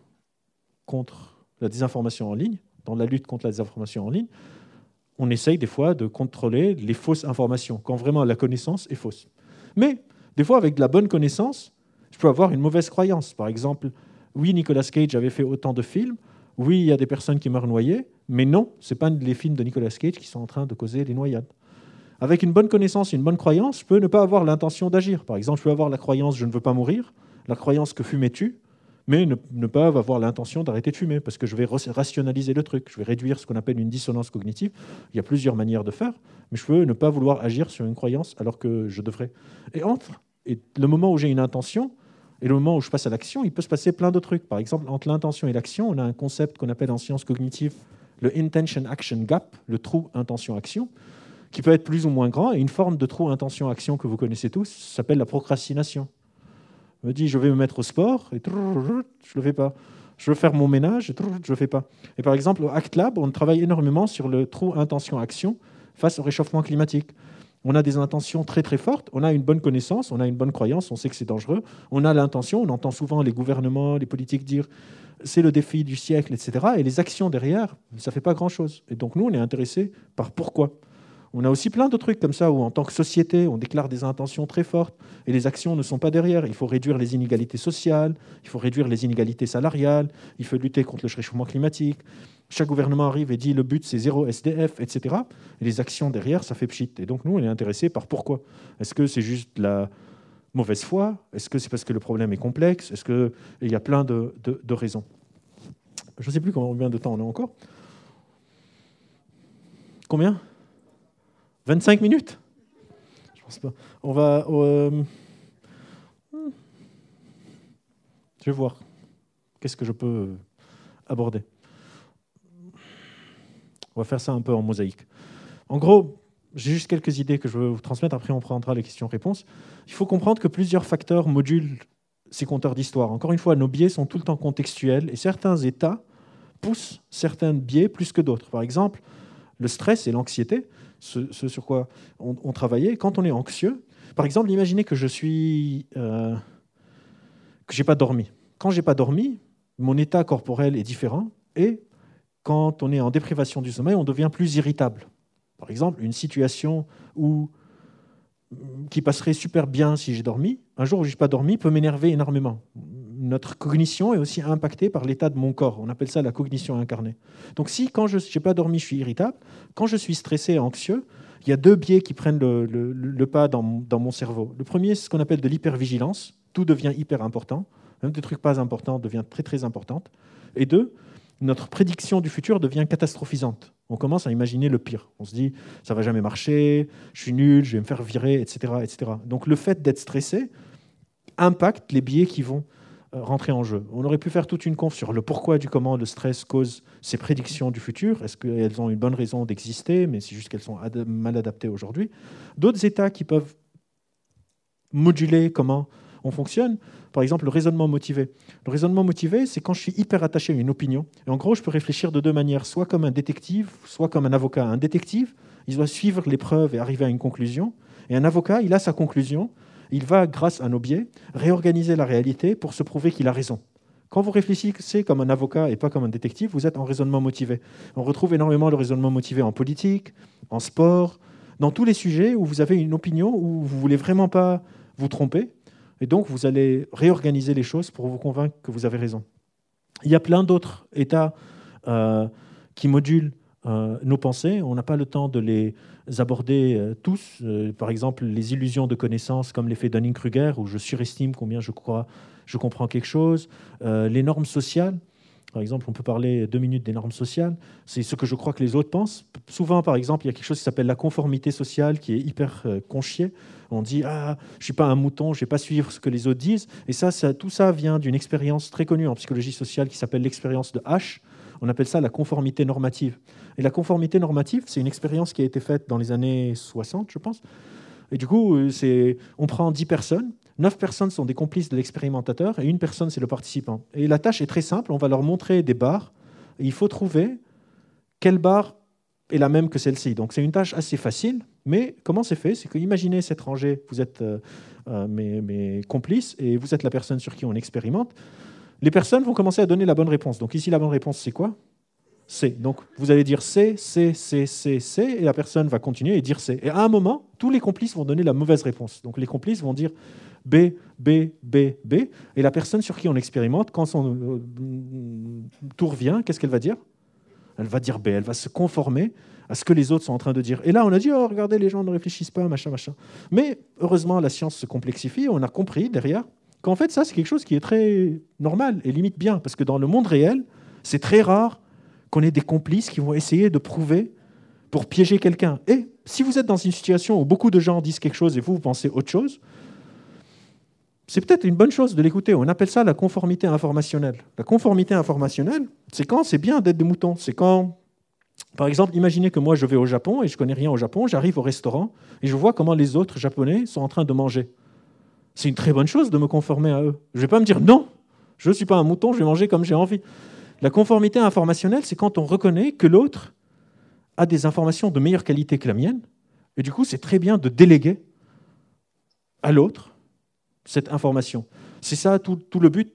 contre la désinformation en ligne, dans la lutte contre la désinformation en ligne, on essaye des fois de contrôler les fausses informations, quand vraiment la connaissance est fausse. Mais des fois, avec de la bonne connaissance, je peux avoir une mauvaise croyance. Par exemple, oui, Nicolas Cage avait fait autant de films, oui, il y a des personnes qui meurent noyées, mais non, ce n'est pas les films de Nicolas Cage qui sont en train de causer les noyades. Avec une bonne connaissance et une bonne croyance, je peux ne pas avoir l'intention d'agir. Par exemple, je peux avoir la croyance « je ne veux pas mourir », la croyance que fumer tue, mais ne pas avoir l'intention d'arrêter de fumer, parce que je vais rationaliser le truc, je vais réduire ce qu'on appelle une dissonance cognitive. Il y a plusieurs manières de faire, mais je peux ne pas vouloir agir sur une croyance alors que je devrais. Et le moment où j'ai une intention et le moment où je passe à l'action, il peut se passer plein de trucs. Par exemple, entre l'intention et l'action, on a un concept qu'on appelle en sciences cognitives le intention-action gap, le trou intention-action, qui peut être plus ou moins grand, et une forme de trou intention-action que vous connaissez tous s'appelle la procrastination. Je me dis, je vais me mettre au sport, et je ne le fais pas. Je veux faire mon ménage, et je ne le fais pas. Et par exemple, au Act Lab, on travaille énormément sur le trou intention-action face au réchauffement climatique. On a des intentions très très fortes, on a une bonne connaissance, on a une bonne croyance, on sait que c'est dangereux, on a l'intention, on entend souvent les gouvernements, les politiques dire c'est le défi du siècle, etc. Et les actions derrière, ça ne fait pas grand-chose. Et donc nous, on est intéressés par pourquoi. On a aussi plein de trucs comme ça où, en tant que société, on déclare des intentions très fortes et les actions ne sont pas derrière. Il faut réduire les inégalités sociales, il faut réduire les inégalités salariales, il faut lutter contre le réchauffement climatique. Chaque gouvernement arrive et dit le but c'est 0 SDF, etc. Et les actions derrière, ça fait pchit. Et donc nous, on est intéressés par pourquoi. Est-ce que c'est juste la mauvaise foi? Est-ce que c'est parce que le problème est complexe? Est-ce qu'il y a plein de raisons? Je ne sais plus combien de temps on a encore. Combien? 25 minutes? Je pense pas. On va... je vais voir. Qu'est-ce que je peux aborder? On va faire ça un peu en mosaïque. En gros, j'ai juste quelques idées que je veux vous transmettre. Après, on prendra les questions-réponses. Il faut comprendre que plusieurs facteurs modulent ces compteurs d'histoire. Encore une fois, nos biais sont tout le temps contextuels et certains états poussent certains biais plus que d'autres. Par exemple, le stress et l'anxiété, ce sur quoi on travaillait. Quand on est anxieux, par exemple, imaginez que je suis... que je n'ai pas dormi. Quand je n'ai pas dormi, mon état corporel est différent et quand on est en déprivation du sommeil, on devient plus irritable. Par exemple, une situation qui passerait super bien si j'ai dormi, un jour où je n'ai pas dormi peut m'énerver énormément. Notre cognition est aussi impactée par l'état de mon corps. On appelle ça la cognition incarnée. Donc si, quand je n'ai pas dormi, je suis irritable, quand je suis stressé et anxieux, il y a deux biais qui prennent le pas dans mon cerveau. Le premier, c'est ce qu'on appelle de l'hypervigilance. Tout devient hyper important. Même des trucs pas importants deviennent très, très importants. Et deux, notre prédiction du futur devient catastrophisante. On commence à imaginer le pire. On se dit, ça ne va jamais marcher, je suis nul, je vais me faire virer, etc., etc. Donc le fait d'être stressé impacte les biais qui vont rentrer en jeu. On aurait pu faire toute une conf sur le pourquoi du comment le stress cause ces prédictions du futur. Est-ce qu'elles ont une bonne raison d'exister, mais c'est juste qu'elles sont mal adaptées aujourd'hui. D'autres états qui peuvent moduler comment on fonctionne. Par exemple, le raisonnement motivé. Le raisonnement motivé, c'est quand je suis hyper attaché à une opinion. Et en gros, je peux réfléchir de deux manières, soit comme un détective, soit comme un avocat. Un détective, il doit suivre les preuves et arriver à une conclusion. Et un avocat, il a sa conclusion. Il va, grâce à nos biais, réorganiser la réalité pour se prouver qu'il a raison. Quand vous réfléchissez comme un avocat et pas comme un détective, vous êtes en raisonnement motivé. On retrouve énormément le raisonnement motivé en politique, en sport, dans tous les sujets où vous avez une opinion, où vous ne voulez vraiment pas vous tromper. Et donc, vous allez réorganiser les choses pour vous convaincre que vous avez raison. Il y a plein d'autres états qui modulent nos pensées. On n'a pas le temps de les aborder tous. Par exemple, les illusions de connaissance, comme l'effet Dunning-Kruger, où je surestime combien je comprends quelque chose. Les normes sociales. Par exemple, on peut parler 2 minutes des normes sociales. C'est ce que je crois que les autres pensent. Souvent, par exemple, il y a quelque chose qui s'appelle la conformité sociale, qui est hyper conchiée. On dit « Ah, je ne suis pas un mouton, je ne vais pas suivre ce que les autres disent ». Et tout ça vient d'une expérience très connue en psychologie sociale qui s'appelle l'expérience de H. On appelle ça la conformité normative. Et la conformité normative, c'est une expérience qui a été faite dans les années 60, je pense. Et du coup, on prend 10 personnes. 9 personnes sont des complices de l'expérimentateur et 1 personne, c'est le participant. Et la tâche est très simple, on va leur montrer des barres et il faut trouver quelle barre est la même que celle-ci. Donc c'est une tâche assez facile, mais comment c'est fait? C'est que, imaginez cette rangée, vous êtes mes complices et vous êtes la personne sur qui on expérimente. Les personnes vont commencer à donner la bonne réponse. Donc ici, la bonne réponse, c'est quoi? C. Donc vous allez dire C, C, C, C, C, et la personne va continuer et dire C. Et à un moment, tous les complices vont donner la mauvaise réponse. Donc les complices vont dire B, B, B, B, et la personne sur qui on expérimente, quand son tour vient, qu'est-ce qu'elle va dire? Elle va dire B, elle va se conformer à ce que les autres sont en train de dire. Et là, on a dit, oh, regardez, les gens ne réfléchissent pas, machin, machin. Mais heureusement, la science se complexifie, on a compris derrière qu'en fait, ça, c'est quelque chose qui est très normal et limite bien, parce que dans le monde réel, c'est très rare qu'on ait des complices qui vont essayer de prouver pour piéger quelqu'un. Et si vous êtes dans une situation où beaucoup de gens disent quelque chose et vous pensez autre chose, c'est peut-être une bonne chose de l'écouter. On appelle ça la conformité informationnelle. La conformité informationnelle, c'est quand c'est bien d'être des moutons. C'est quand, par exemple, imaginez que moi je vais au Japon et je ne connais rien au Japon, j'arrive au restaurant et je vois comment les autres Japonais sont en train de manger. C'est une très bonne chose de me conformer à eux. Je ne vais pas me dire non, je ne suis pas un mouton, je vais manger comme j'ai envie. La conformité informationnelle, c'est quand on reconnaît que l'autre a des informations de meilleure qualité que la mienne et du coup, c'est très bien de déléguer à l'autre cette information. C'est ça tout le but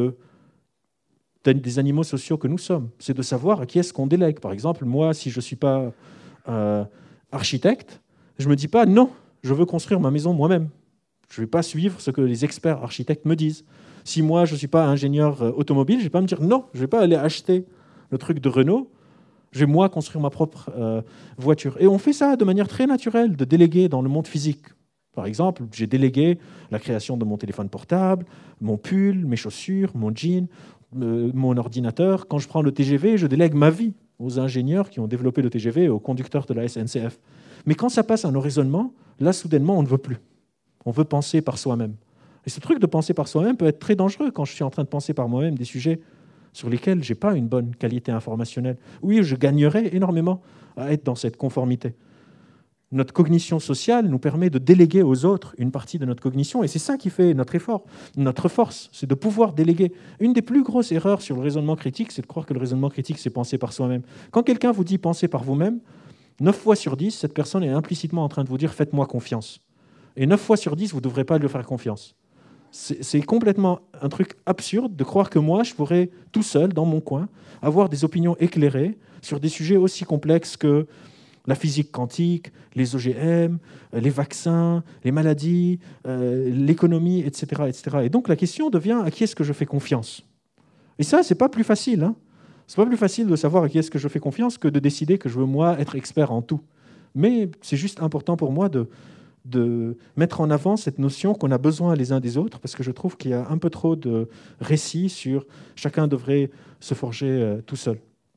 des animaux sociaux que nous sommes. C'est de savoir à qui est-ce qu'on délègue. Par exemple, moi, si je ne suis pas architecte, je ne me dis pas non, je veux construire ma maison moi-même. Je ne vais pas suivre ce que les experts architectes me disent. Si moi, je ne suis pas ingénieur automobile, je ne vais pas me dire non, je ne vais pas aller acheter le truc de Renault, je vais moi construire ma propre voiture. Et on fait ça de manière très naturelle, de déléguer dans le monde physique. Par exemple, j'ai délégué la création de mon téléphone portable, mon pull, mes chaussures, mon jean, mon ordinateur. Quand je prends le TGV, je délègue ma vie aux ingénieurs qui ont développé le TGV et aux conducteurs de la SNCF. Mais quand ça passe à nos raisonnements, là, soudainement, on ne veut plus. On veut penser par soi-même. Et ce truc de penser par soi-même peut être très dangereux quand je suis en train de penser par moi-même des sujets sur lesquels je n'ai pas une bonne qualité informationnelle. Oui, je gagnerais énormément à être dans cette conformité. Notre cognition sociale nous permet de déléguer aux autres une partie de notre cognition, et c'est ça qui fait notre effort, notre force, c'est de pouvoir déléguer. Une des plus grosses erreurs sur le raisonnement critique, c'est de croire que le raisonnement critique, c'est penser par soi-même. Quand quelqu'un vous dit penser par vous-même, 9 fois sur 10, cette personne est implicitement en train de vous dire « faites-moi confiance ». Et 9 fois sur 10, vous ne devrez pas lui faire confiance. C'est complètement un truc absurde de croire que moi, je pourrais, tout seul, dans mon coin, avoir des opinions éclairées sur des sujets aussi complexes que la physique quantique, les OGM, les vaccins, les maladies, l'économie, etc., etc. Et donc la question devient à qui est-ce que je fais confiance? Et ça, c'est pas plus facile. Hein. C'est pas plus facile de savoir à qui est-ce que je fais confiance que de décider que je veux, moi, être expert en tout. Mais c'est juste important pour moi de mettre en avant cette notion qu'on a besoin les uns des autres, parce que je trouve qu'il y a un peu trop de récits sur chacun devrait se forger tout seul.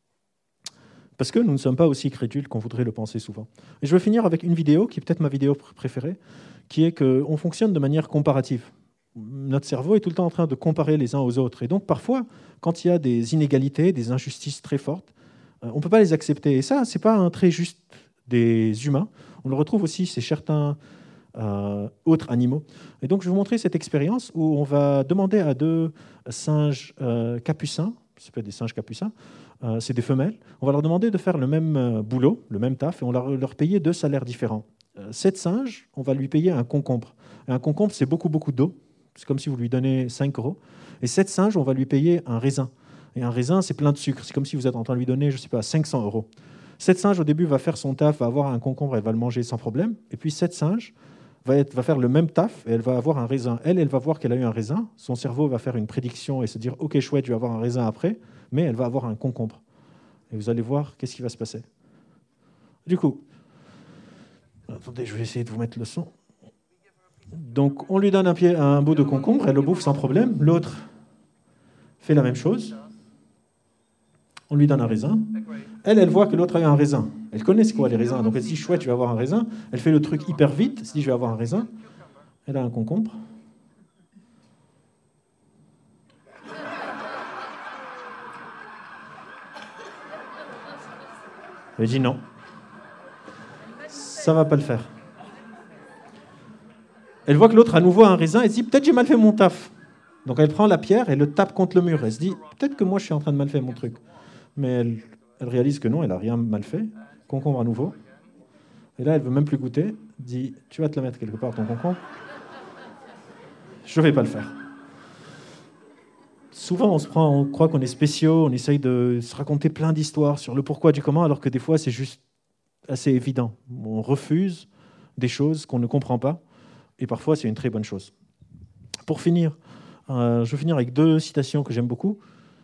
Parce que nous ne sommes pas aussi crédules qu'on voudrait le penser souvent. Et je vais finir avec une vidéo, qui est peut-être ma vidéo préférée, qui est qu'on fonctionne de manière comparative. Notre cerveau est tout le temps en train de comparer les uns aux autres. Et donc, parfois, quand il y a des inégalités, des injustices très fortes, on ne peut pas les accepter. Et ça, ce n'est pas un trait juste des humains. On le retrouve aussi chez certains autres animaux. Et donc, je vais vous montrer cette expérience où on va demander à 2 singes capucins, ça peut être des singes capucins, c'est des femelles, on va leur demander de faire le même boulot, le même taf, et on va leur payer 2 salaires différents. 7 singes, on va lui payer un concombre. Et un concombre, c'est beaucoup, beaucoup d'eau. C'est comme si vous lui donnez 5 euros. Et 7 singes, on va lui payer un raisin. Et un raisin, c'est plein de sucre. C'est comme si vous êtes en train de lui donner, je ne sais pas, 500 euros. 7 singes, au début, va faire son taf, va avoir un concombre, elle va le manger sans problème. Et puis 7 singes va faire le même taf et elle va avoir un raisin. Elle va voir qu'elle a eu un raisin. Son cerveau va faire une prédiction et se dire « Ok, chouette, je vais avoir un raisin après », mais elle va avoir un concombre. Et vous allez voir qu'est-ce qui va se passer. Du coup, attendez, je vais essayer de vous mettre le son. Donc, on lui donne un bout de concombre, elle le bouffe sans problème. L'autre fait la même chose. On lui donne un raisin. Elle voit que l'autre a eu un raisin. Elle connaît ce qu'est les raisins. Donc elle se dit, chouette, je vais avoir un raisin. Elle fait le truc hyper vite. Elle se dit, je vais avoir un raisin. Elle a un concombre. Elle dit non. Ça ne va pas le faire. Elle voit que l'autre a à nouveau un raisin. Elle se dit, peut-être j'ai mal fait mon taf. Donc elle prend la pierre et le tape contre le mur. Elle se dit, peut-être que moi je suis en train de mal faire mon truc. Mais elle réalise que non, elle n'a rien mal fait. Concombre à nouveau. Et là, elle ne veut même plus goûter. Elle dit, tu vas te la mettre quelque part, ton concombre. Je ne vais pas le faire. Souvent, on croit qu'on est spéciaux, on essaye de se raconter plein d'histoires sur le pourquoi du comment, alors que des fois, c'est juste assez évident. On refuse des choses qu'on ne comprend pas. Et parfois, c'est une très bonne chose. Pour finir, je vais finir avec 2 citations que j'aime beaucoup.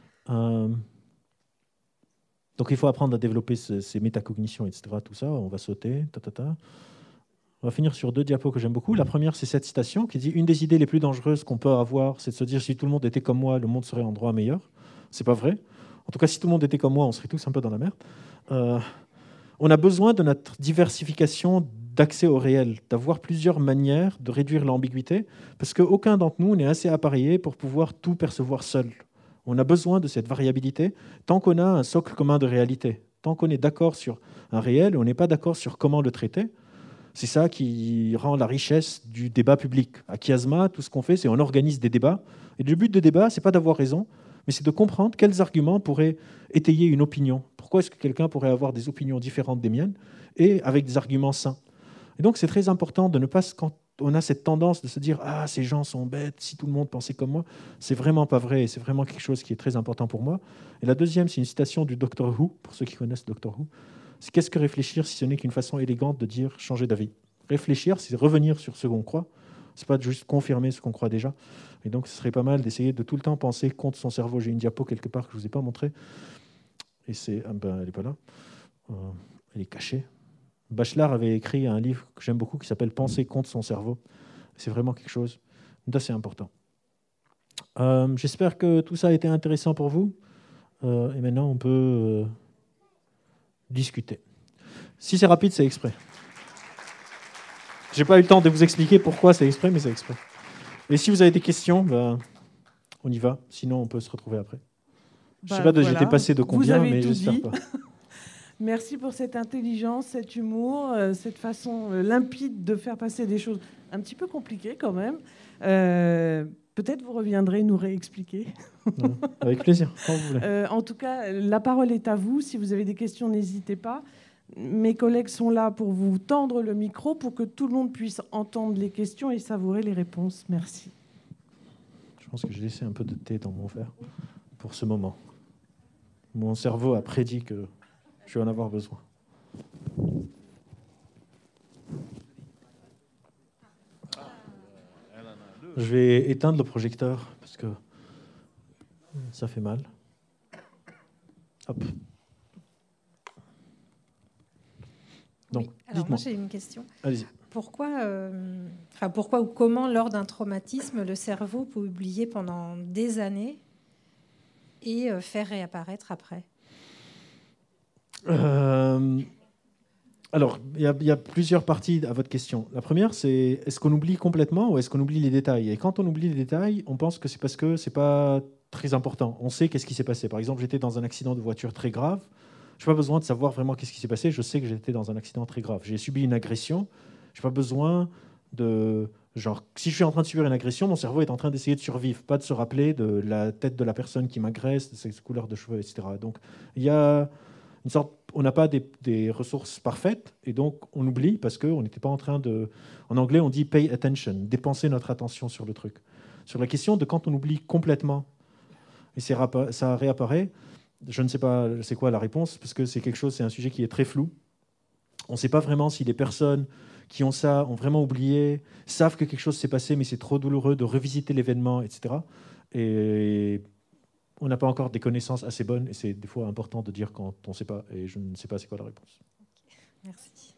Donc, il faut apprendre à développer ces métacognitions, etc. Tout ça, on va sauter. On va finir sur 2 diapos que j'aime beaucoup. La première, c'est cette citation qui dit « Une des idées les plus dangereuses qu'on peut avoir, c'est de se dire si tout le monde était comme moi, le monde serait un endroit meilleur. » C'est pas vrai. En tout cas, si tout le monde était comme moi, on serait tous un peu dans la merde. On a besoin de notre diversification d'accès au réel, d'avoir plusieurs manières de réduire l'ambiguïté, parce qu'aucun d'entre nous n'est assez appareillé pour pouvoir tout percevoir seul. On a besoin de cette variabilité tant qu'on a un socle commun de réalité. Tant qu'on est d'accord sur un réel, on n'est pas d'accord sur comment le traiter. C'est ça qui rend la richesse du débat public. À Chiasma, tout ce qu'on fait, c'est on organise des débats. Et le but des débats, ce n'est pas d'avoir raison, mais c'est de comprendre quels arguments pourraient étayer une opinion. Pourquoi est-ce que quelqu'un pourrait avoir des opinions différentes des miennes et avec des arguments sains. Et donc, c'est très important de ne pas, quand on a cette tendance de se dire « Ah, ces gens sont bêtes, si tout le monde pensait comme moi », c'est vraiment pas vrai et c'est vraiment quelque chose qui est très important pour moi. Et la deuxième, c'est une citation du Dr Who, pour ceux qui connaissent Dr Who. C'est qu'est-ce que réfléchir si ce n'est qu'une façon élégante de dire changer d'avis. Réfléchir, c'est revenir sur ce qu'on croit. Ce n'est pas juste confirmer ce qu'on croit déjà. Et donc, ce serait pas mal d'essayer de tout le temps penser contre son cerveau. J'ai une diapo quelque part que je ne vous ai pas montrée. Et c'est... elle n'est pas là. Elle est cachée. Bachelard avait écrit un livre que j'aime beaucoup qui s'appelle « Penser contre son cerveau ». C'est vraiment quelque chose d'assez important. J'espère que tout ça a été intéressant pour vous. Et maintenant, on peut discuter. Si c'est rapide, c'est exprès. Je n'ai pas eu le temps de vous expliquer pourquoi c'est exprès, mais c'est exprès. Et si vous avez des questions, ben, on y va. Sinon, on peut se retrouver après. Je ne sais pas, j'étais passé de combien, mais j'espère pas. Merci pour cette intelligence, cet humour, cette façon limpide de faire passer des choses un petit peu compliquées quand même. Peut-être vous reviendrez nous réexpliquer. Avec plaisir, quand vous voulez. En tout cas, la parole est à vous. Si vous avez des questions, n'hésitez pas. Mes collègues sont là pour vous tendre le micro pour que tout le monde puisse entendre les questions et savourer les réponses. Merci. Je pense que j'ai laissé un peu de thé dans mon verre pour ce moment. Mon cerveau a prédit que je vais en avoir besoin. Je vais éteindre le projecteur parce que ça fait mal. Hop. Donc, oui. Alors dites-moi. moi j'ai une question. Allez-y. Pourquoi ou comment, lors d'un traumatisme, le cerveau peut oublier pendant des années et faire réapparaître après ? Alors, il y a plusieurs parties à votre question. La première, c'est est-ce qu'on oublie complètement ou est-ce qu'on oublie les détails ? Et quand on oublie les détails, on pense que c'est parce que c'est pas très important. On sait qu'est-ce qui s'est passé. Par exemple, j'étais dans un accident de voiture très grave. Je n'ai pas besoin de savoir vraiment qu'est-ce qui s'est passé. Je sais que j'étais dans un accident très grave. J'ai subi une agression. Je n'ai pas besoin de... Genre, si je suis en train de subir une agression, mon cerveau est en train d'essayer de survivre, pas de se rappeler de la tête de la personne qui m'agresse, de ses couleurs de cheveux, etc. Donc, il y a une sorte... On n'a pas des ressources parfaites, et donc on oublie parce qu'on n'était pas en train de... En anglais, on dit « pay attention », dépenser notre attention sur le truc. Sur la question de quand on oublie complètement, et ça réapparaît, je ne sais pas c'est quoi la réponse, parce que c'est un sujet qui est très flou. On ne sait pas vraiment si les personnes qui ont ça ont vraiment oublié, savent que quelque chose s'est passé, mais c'est trop douloureux de revisiter l'événement, etc. Et on n'a pas encore des connaissances assez bonnes, et c'est des fois important de dire quand on ne sait pas, et je ne sais pas c'est quoi la réponse. Merci.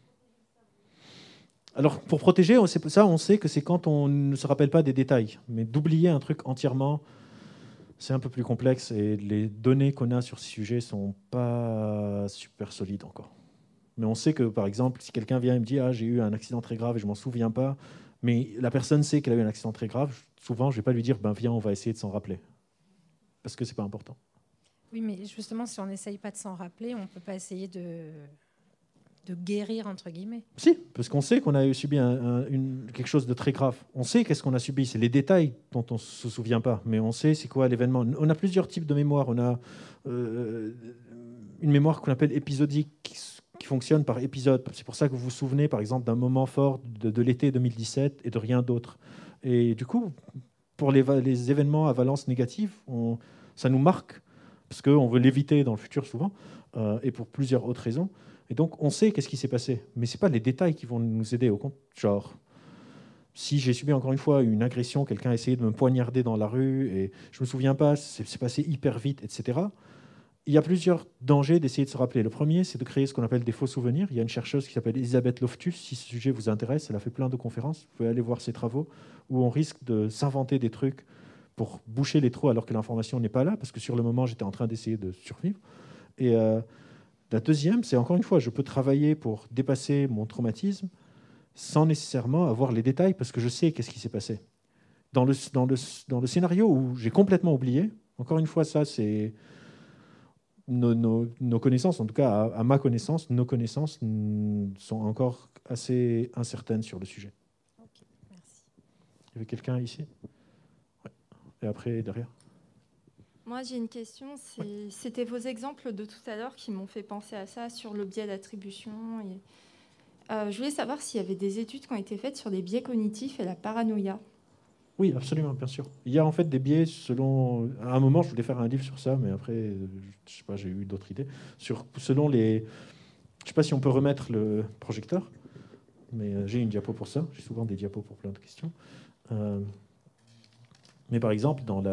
Alors, pour protéger, on sait que c'est quand on ne se rappelle pas des détails, mais d'oublier un truc entièrement, c'est un peu plus complexe, et les données qu'on a sur ces sujets ne sont pas super solides encore. Mais on sait que, par exemple, si quelqu'un vient et me dit « Ah, j'ai eu un accident très grave et je ne m'en souviens pas », mais la personne sait qu'elle a eu un accident très grave, souvent, je ne vais pas lui dire « Ben, viens, on va essayer de s'en rappeler », parce que ce n'est pas important. Oui, mais justement, si on n'essaye pas de s'en rappeler, on ne peut pas essayer de guérir, entre guillemets. Si, parce qu'on sait qu'on a subi quelque chose de très grave. On sait qu'est-ce qu'on a subi. C'est les détails dont on ne se souvient pas, mais on sait c'est quoi l'événement. On a plusieurs types de mémoire. On a une mémoire qu'on appelle épisodique, qui fonctionne par épisode. C'est pour ça que vous vous souvenez, par exemple, d'un moment fort de l'été 2017 et de rien d'autre. Et du coup, pour les événements à valence négative, ça nous marque, parce qu'on veut l'éviter dans le futur souvent, et pour plusieurs autres raisons. Et donc, on sait qu'est-ce qui s'est passé. Mais ce n'est pas les détails qui vont nous aider. Au compte. Genre, si j'ai subi encore une fois une agression, quelqu'un a essayé de me poignarder dans la rue, et je ne me souviens pas, c'est passé hyper vite, etc. Il y a plusieurs dangers d'essayer de se rappeler. Le premier, c'est de créer ce qu'on appelle des faux souvenirs. Il y a une chercheuse qui s'appelle Elisabeth Loftus. Si ce sujet vous intéresse, elle a fait plein de conférences. Vous pouvez aller voir ses travaux, où on risque de s'inventer des trucs pour boucher les trous alors que l'information n'est pas là, parce que sur le moment, j'étais en train d'essayer de survivre. Et la deuxième, c'est encore une fois, je peux travailler pour dépasser mon traumatisme sans nécessairement avoir les détails, parce que je sais qu'est-ce qui s'est passé. Dans le scénario où j'ai complètement oublié, encore une fois, ça, c'est... Nos connaissances, en tout cas à ma connaissance, nos connaissances sont encore assez incertaines sur le sujet. Ok, merci. Il y avait quelqu'un ici ? Ouais. Et après, derrière ? Moi, j'ai une question. C'était vos exemples de tout à l'heure qui m'ont fait penser à ça, sur le biais d'attribution. Je voulais savoir s'il y avait des études qui ont été faites sur les biais cognitifs et la paranoïa. Oui, absolument, bien sûr. Il y a en fait des biais selon... À un moment, je voulais faire un livre sur ça, mais après, je sais pas, j'ai eu d'autres idées. Selon les... Je sais pas si on peut remettre le projecteur, mais j'ai une diapo pour ça. J'ai souvent des diapos pour plein de questions. Mais par exemple, dans la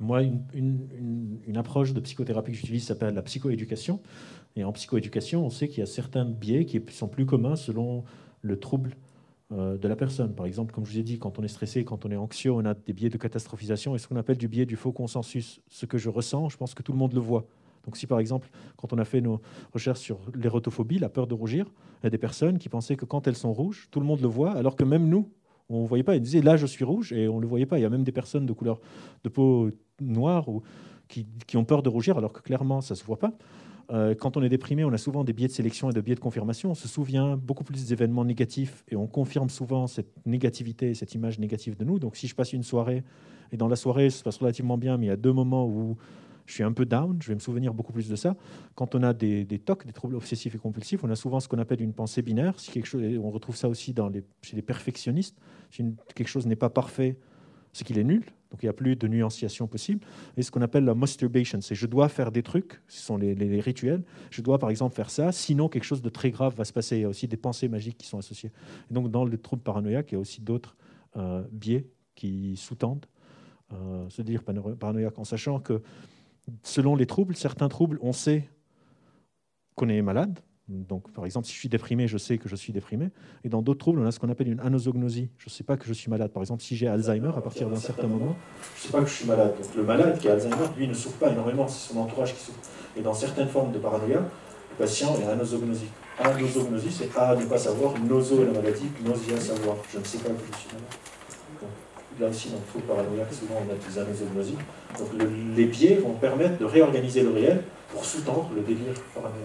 Moi, une approche de psychothérapie que j'utilise s'appelle la psychoéducation. Et en psychoéducation, on sait qu'il y a certains biais qui sont plus communs selon le trouble de la personne. Par exemple, comme je vous ai dit, quand on est stressé, quand on est anxieux, on a des biais de catastrophisation et ce qu'on appelle du biais du faux consensus. Ce que je ressens, je pense que tout le monde le voit. Donc si par exemple, quand on a fait nos recherches sur l'érotophobie, la peur de rougir, il y a des personnes qui pensaient que quand elles sont rouges, tout le monde le voit, alors que même nous, on ne voyait pas. Ils disaient là je suis rouge et on ne le voyait pas. Il y a même des personnes de couleur de peau noire ou qui ont peur de rougir alors que clairement ça ne se voit pas. Quand on est déprimé, on a souvent des biais de sélection et de biais de confirmation. On se souvient beaucoup plus des événements négatifs et on confirme souvent cette négativité, cette image négative de nous. Donc si je passe une soirée et dans la soirée ça se passe relativement bien, mais il y a 2 moments où je suis un peu down, je vais me souvenir beaucoup plus de ça. Quand on a des TOC, des troubles obsessifs et compulsifs, on a souvent ce qu'on appelle une pensée binaire. Si quelque chose, on retrouve ça aussi chez les perfectionnistes. Si quelque chose n'est pas parfait, c'est qu'il est nul. Donc il n'y a plus de nuanciation possible. Et ce qu'on appelle la masturbation, c'est je dois faire des trucs, ce sont les rituels. Je dois par exemple faire ça, sinon quelque chose de très grave va se passer. Il y a aussi des pensées magiques qui sont associées. Et donc dans le trouble paranoïaque, il y a aussi d'autres biais qui sous-tendent ce délire paranoïaque, en sachant que selon les troubles, certains troubles, on sait qu'on est malade. Donc, par exemple, si je suis déprimé, je sais que je suis déprimé. Et dans d'autres troubles, on a ce qu'on appelle une anosognosie. Je ne sais pas que je suis malade. Par exemple, si j'ai Alzheimer, à partir d'un certain moment, je ne sais pas que je suis malade. Donc, le malade qui a Alzheimer, lui, ne souffre pas énormément. C'est son entourage qui souffre. Et dans certaines formes de paranoïa, le patient est anosognosie. Anosognosie, c'est A, ne pas savoir. Noso est la maladie. Gnosia, savoir. Je ne sais pas que je suis malade. Donc, là aussi, dans le trouble paranoïaque, souvent, on a des anosognosies. Donc, les biais vont permettre de réorganiser le réel pour sous-tendre le délire paranoïaque.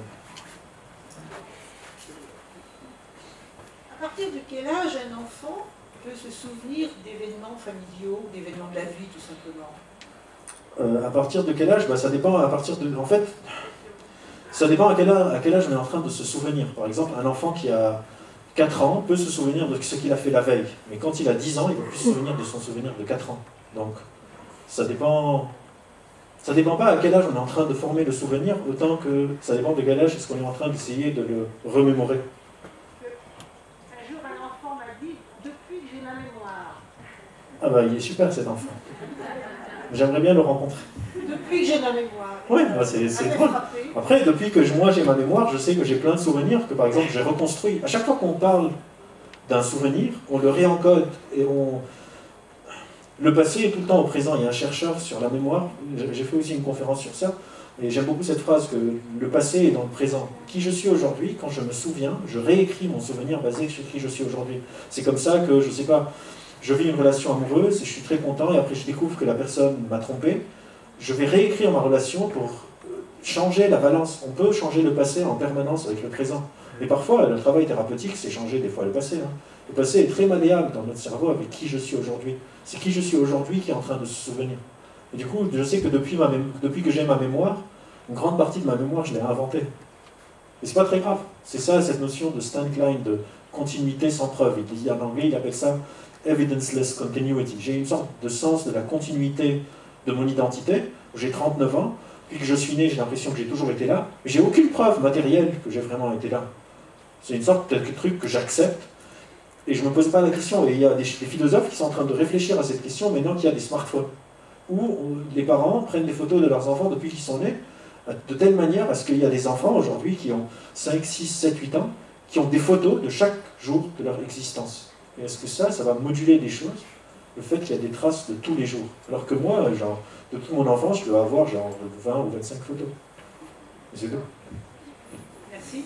À partir de quel âge un enfant peut se souvenir d'événements familiaux, d'événements de la vie, tout simplement? À partir de quel âge? Ça dépend. En fait, ça dépend à quel âge on est en train de se souvenir. Par exemple, un enfant qui a 4 ans peut se souvenir de ce qu'il a fait la veille. Mais quand il a 10 ans, il ne va plus se souvenir de son souvenir de 4 ans. Donc, ça dépend. Ça dépend pas à quel âge on est en train de former le souvenir, autant que ça dépend de quel âge est-ce qu'on est en train d'essayer de le remémorer. Ah il est super cet enfant. J'aimerais bien le rencontrer. Depuis que j'ai ma mémoire. Oui, c'est drôle. Après, depuis que moi j'ai ma mémoire, je sais que j'ai plein de souvenirs que par exemple j'ai reconstruit. À chaque fois qu'on parle d'un souvenir, on le réencode et le passé est tout le temps au présent. Il y a un chercheur sur la mémoire, j'ai fait aussi une conférence sur ça, et j'aime beaucoup cette phrase que le passé est dans le présent. Qui je suis aujourd'hui, quand je me souviens, je réécris mon souvenir basé sur qui je suis aujourd'hui. C'est comme ça que, je sais pas, je vis une relation amoureuse et je suis très content et après je découvre que la personne m'a trompé. Je vais réécrire ma relation pour changer la balance. On peut changer le passé en permanence avec le présent. Et parfois, le travail thérapeutique, c'est changer des fois le passé. Le passé est très malléable dans notre cerveau avec qui je suis aujourd'hui. C'est qui je suis aujourd'hui qui est en train de se souvenir. Et du coup, je sais que depuis que j'ai ma mémoire, une grande partie de ma mémoire, je l'ai inventée. Et c'est pas très grave. C'est ça, cette notion de Stan Klein, de continuité sans preuve. En anglais, il appelle ça evidenceless continuity. J'ai une sorte de sens de la continuité de mon identité. J'ai 39 ans, puis que je suis né, j'ai l'impression que j'ai toujours été là, mais j'ai aucune preuve matérielle que j'ai vraiment été là. C'est une sorte de truc que j'accepte, et je ne me pose pas la question. Et il y a des philosophes qui sont en train de réfléchir à cette question maintenant qu'il y a des smartphones, où les parents prennent des photos de leurs enfants depuis qu'ils sont nés, de telle manière, parce qu'il y a des enfants aujourd'hui qui ont 5, 6, 7, 8 ans, qui ont des photos de chaque jour de leur existence. Et est-ce que ça va moduler des choses, le fait qu'il y a des traces de tous les jours? Alors que moi, genre, de toute mon enfance, je dois avoir genre 20 ou 25 photos. Et c'est tout. Merci.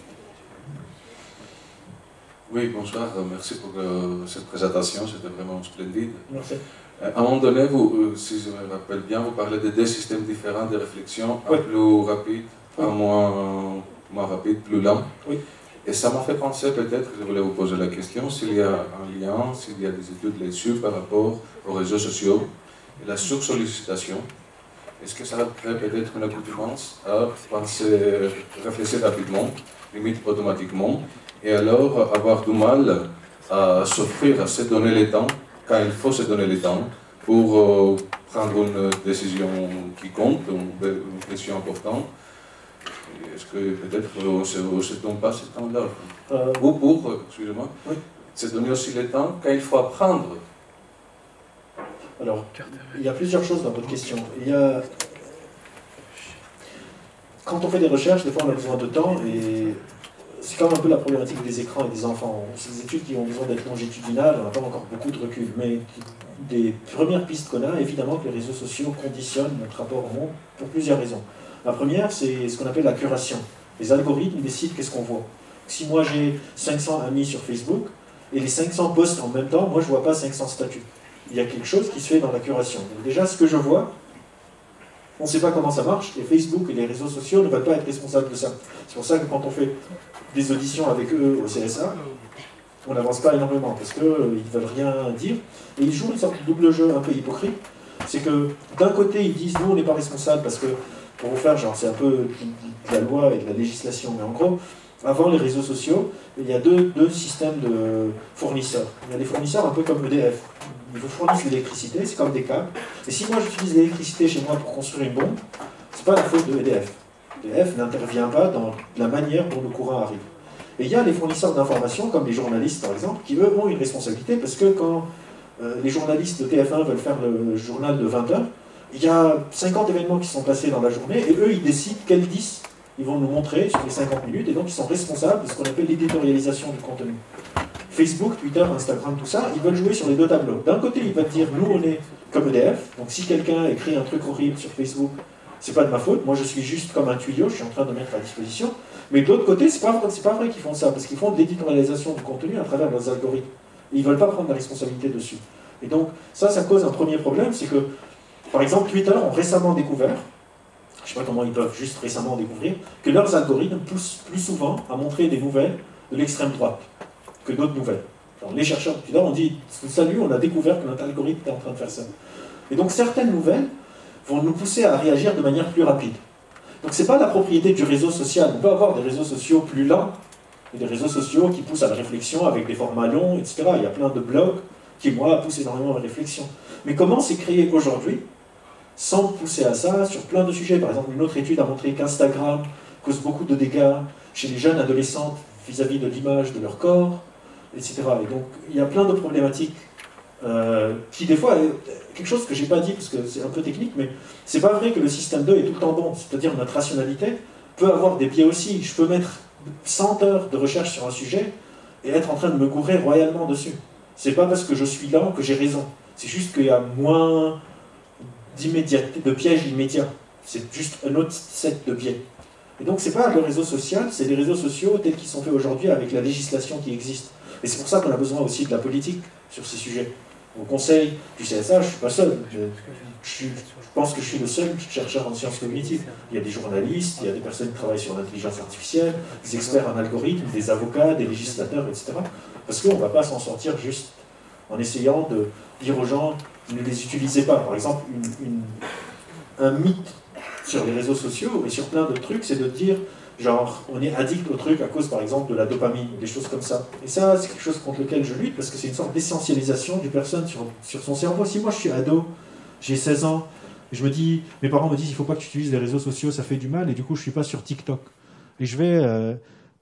Oui, bonsoir. Merci pour cette présentation. C'était vraiment splendide. Merci. À un moment donné, si je me rappelle bien, vous parlez de 2 systèmes différents de réflexion, un plus rapide, un moins rapide, plus lent. Oui. Et ça m'a fait penser peut-être, je voulais vous poser la question, s'il y a un lien, s'il y a des études là-dessus par rapport aux réseaux sociaux et la sursollicitation. Est-ce que ça crée peut-être une accoutumance à penser, réfléchir rapidement, limite automatiquement, et alors avoir du mal à s'offrir, à se donner le temps, quand il faut se donner le temps, pour prendre une décision qui compte, une décision importante? Est-ce que peut-être on ne se donne pas ce temps-là? Ou pour, excusez-moi, se donner aussi le temps quand il faut apprendre? Alors, il y a plusieurs choses dans votre question. Quand on fait des recherches, des fois on a besoin de temps, et c'est comme un peu la problématique des écrans et des enfants. C'est des études qui ont besoin d'être longitudinales, on n'a pas encore beaucoup de recul, mais des premières pistes qu'on a, évidemment que les réseaux sociaux conditionnent notre rapport au monde pour plusieurs raisons. La première, c'est ce qu'on appelle la curation. Les algorithmes décident qu'est-ce qu'on voit. Si moi j'ai 500 amis sur Facebook, et les 500 postent en même temps, moi je ne vois pas 500 statuts. Il y a quelque chose qui se fait dans la curation. Donc déjà, ce que je vois, on ne sait pas comment ça marche, et Facebook et les réseaux sociaux ne veulent pas être responsables de ça. C'est pour ça que quand on fait des auditions avec eux au CSA, on n'avance pas énormément, parce qu'ils ne veulent rien dire, et ils jouent une sorte de double jeu un peu hypocrite. C'est que d'un côté, ils disent, nous on n'est pas responsables, parce que, pour vous faire, genre, c'est un peu de la loi et de la législation, mais en gros, avant les réseaux sociaux, il y a deux systèmes de fournisseurs. Il y a des fournisseurs un peu comme EDF. Ils vous fournissent l'électricité, c'est comme des câbles. Et si moi j'utilise l'électricité chez moi pour construire une bombe, c'est pas la faute de EDF. EDF n'intervient pas dans la manière dont le courant arrive. Et il y a les fournisseurs d'informations, comme les journalistes par exemple, qui eux ont une responsabilité, parce que quand les journalistes de TF1 veulent faire le journal de 20h, il y a 50 événements qui sont passés dans la journée, et eux ils décident quels 10 ils vont nous montrer sur les 50 minutes, et donc ils sont responsables de ce qu'on appelle l'éditorialisation du contenu. Facebook, Twitter, Instagram, tout ça, ils veulent jouer sur les deux tableaux. D'un côté, ils veulent dire, nous on est comme EDF, donc si quelqu'un écrit un truc horrible sur Facebook, c'est pas de ma faute, moi je suis juste comme un tuyau, je suis en train de mettre à disposition. Mais de l'autre côté, c'est pas vrai qu'ils font ça, parce qu'ils font de l'éditorialisation du contenu à travers leurs algorithmes. Et ils veulent pas prendre la responsabilité dessus. Et donc, ça cause un premier problème, c'est que, par exemple, Twitter ont récemment découvert, je sais pas comment ils peuvent juste récemment découvrir, que leurs algorithmes poussent plus souvent à montrer des nouvelles de l'extrême droite que d'autres nouvelles. Alors, les chercheurs de Twitter ont dit, salut, on a découvert que notre algorithme est en train de faire ça. Et donc certaines nouvelles vont nous pousser à réagir de manière plus rapide. Donc c'est pas la propriété du réseau social. On peut avoir des réseaux sociaux plus lents, et des réseaux sociaux qui poussent à la réflexion avec des formats longs, etc. Il y a plein de blogs qui, moi, poussent énormément à la réflexion. Mais comment c'est créé aujourd'hui, sans pousser à ça, sur plein de sujets. Par exemple, une autre étude a montré qu'Instagram cause beaucoup de dégâts chez les jeunes adolescentes vis-à-vis de l'image de leur corps, etc. Et donc, il y a plein de problématiques qui, des fois, quelque chose que je n'ai pas dit, parce que c'est un peu technique, mais c'est pas vrai que le système 2 est tout le temps bon. C'est-à-dire, notre rationalité peut avoir des biais aussi. Je peux mettre 100 heures de recherche sur un sujet et être en train de me gourer royalement dessus. C'est pas parce que je suis lent que j'ai raison. C'est juste qu'il y a moins de pièges immédiats. C'est juste un autre set de biais. Et donc, c'est pas le réseau social, c'est les réseaux sociaux tels qu'ils sont faits aujourd'hui avec la législation qui existe. Et c'est pour ça qu'on a besoin aussi de la politique sur ces sujets. Au conseil du CSA, je ne suis pas seul. Je pense que je suis le seul chercheur en sciences cognitives. Il y a des journalistes, il y a des personnes qui travaillent sur l'intelligence artificielle, des experts en algorithmes, des avocats, des législateurs, etc. Parce qu'on ne va pas s'en sortir juste en essayant de dire aux gens ne les utilisez pas. Par exemple, un mythe sur les réseaux sociaux et sur plein de trucs, c'est de dire genre on est addict au truc à cause par exemple de la dopamine, des choses comme ça. Et ça, c'est quelque chose contre lequel je lutte parce que c'est une sorte d'essentialisation du personne sur son cerveau. Si moi je suis ado, j'ai 16 ans, je me dis, mes parents me disent il faut pas que tu utilises les réseaux sociaux, ça fait du mal, et du coup je suis pas sur TikTok. Et je vais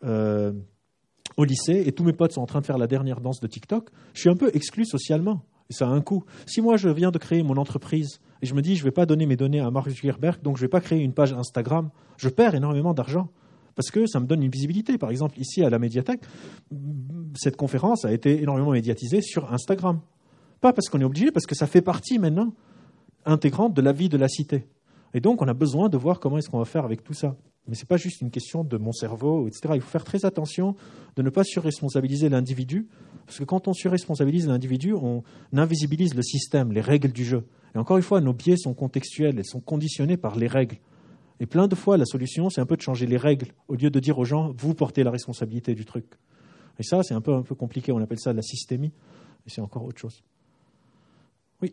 au lycée et tous mes potes sont en train de faire la dernière danse de TikTok, je suis un peu exclu socialement. Et ça a un coût. Si moi, je viens de créer mon entreprise et je me dis, je ne vais pas donner mes données à Mark Zuckerberg, donc je ne vais pas créer une page Instagram, je perds énormément d'argent parce que ça me donne une visibilité. Par exemple, ici à la médiathèque, cette conférence a été énormément médiatisée sur Instagram. Pas parce qu'on est obligé, parce que ça fait partie maintenant intégrante de la vie de la cité. Et donc, on a besoin de voir comment est-ce qu'on va faire avec tout ça. Mais ce n'est pas juste une question de mon cerveau, etc. Il faut faire très attention de ne pas surresponsabiliser l'individu, parce que quand on surresponsabilise l'individu, on invisibilise le système, les règles du jeu. Et encore une fois, nos biais sont contextuels, elles sont conditionnés par les règles. Et plein de fois, la solution, c'est un peu de changer les règles, au lieu de dire aux gens, vous portez la responsabilité du truc. Et ça, c'est un peu compliqué, on appelle ça la systémie, et c'est encore autre chose. Oui.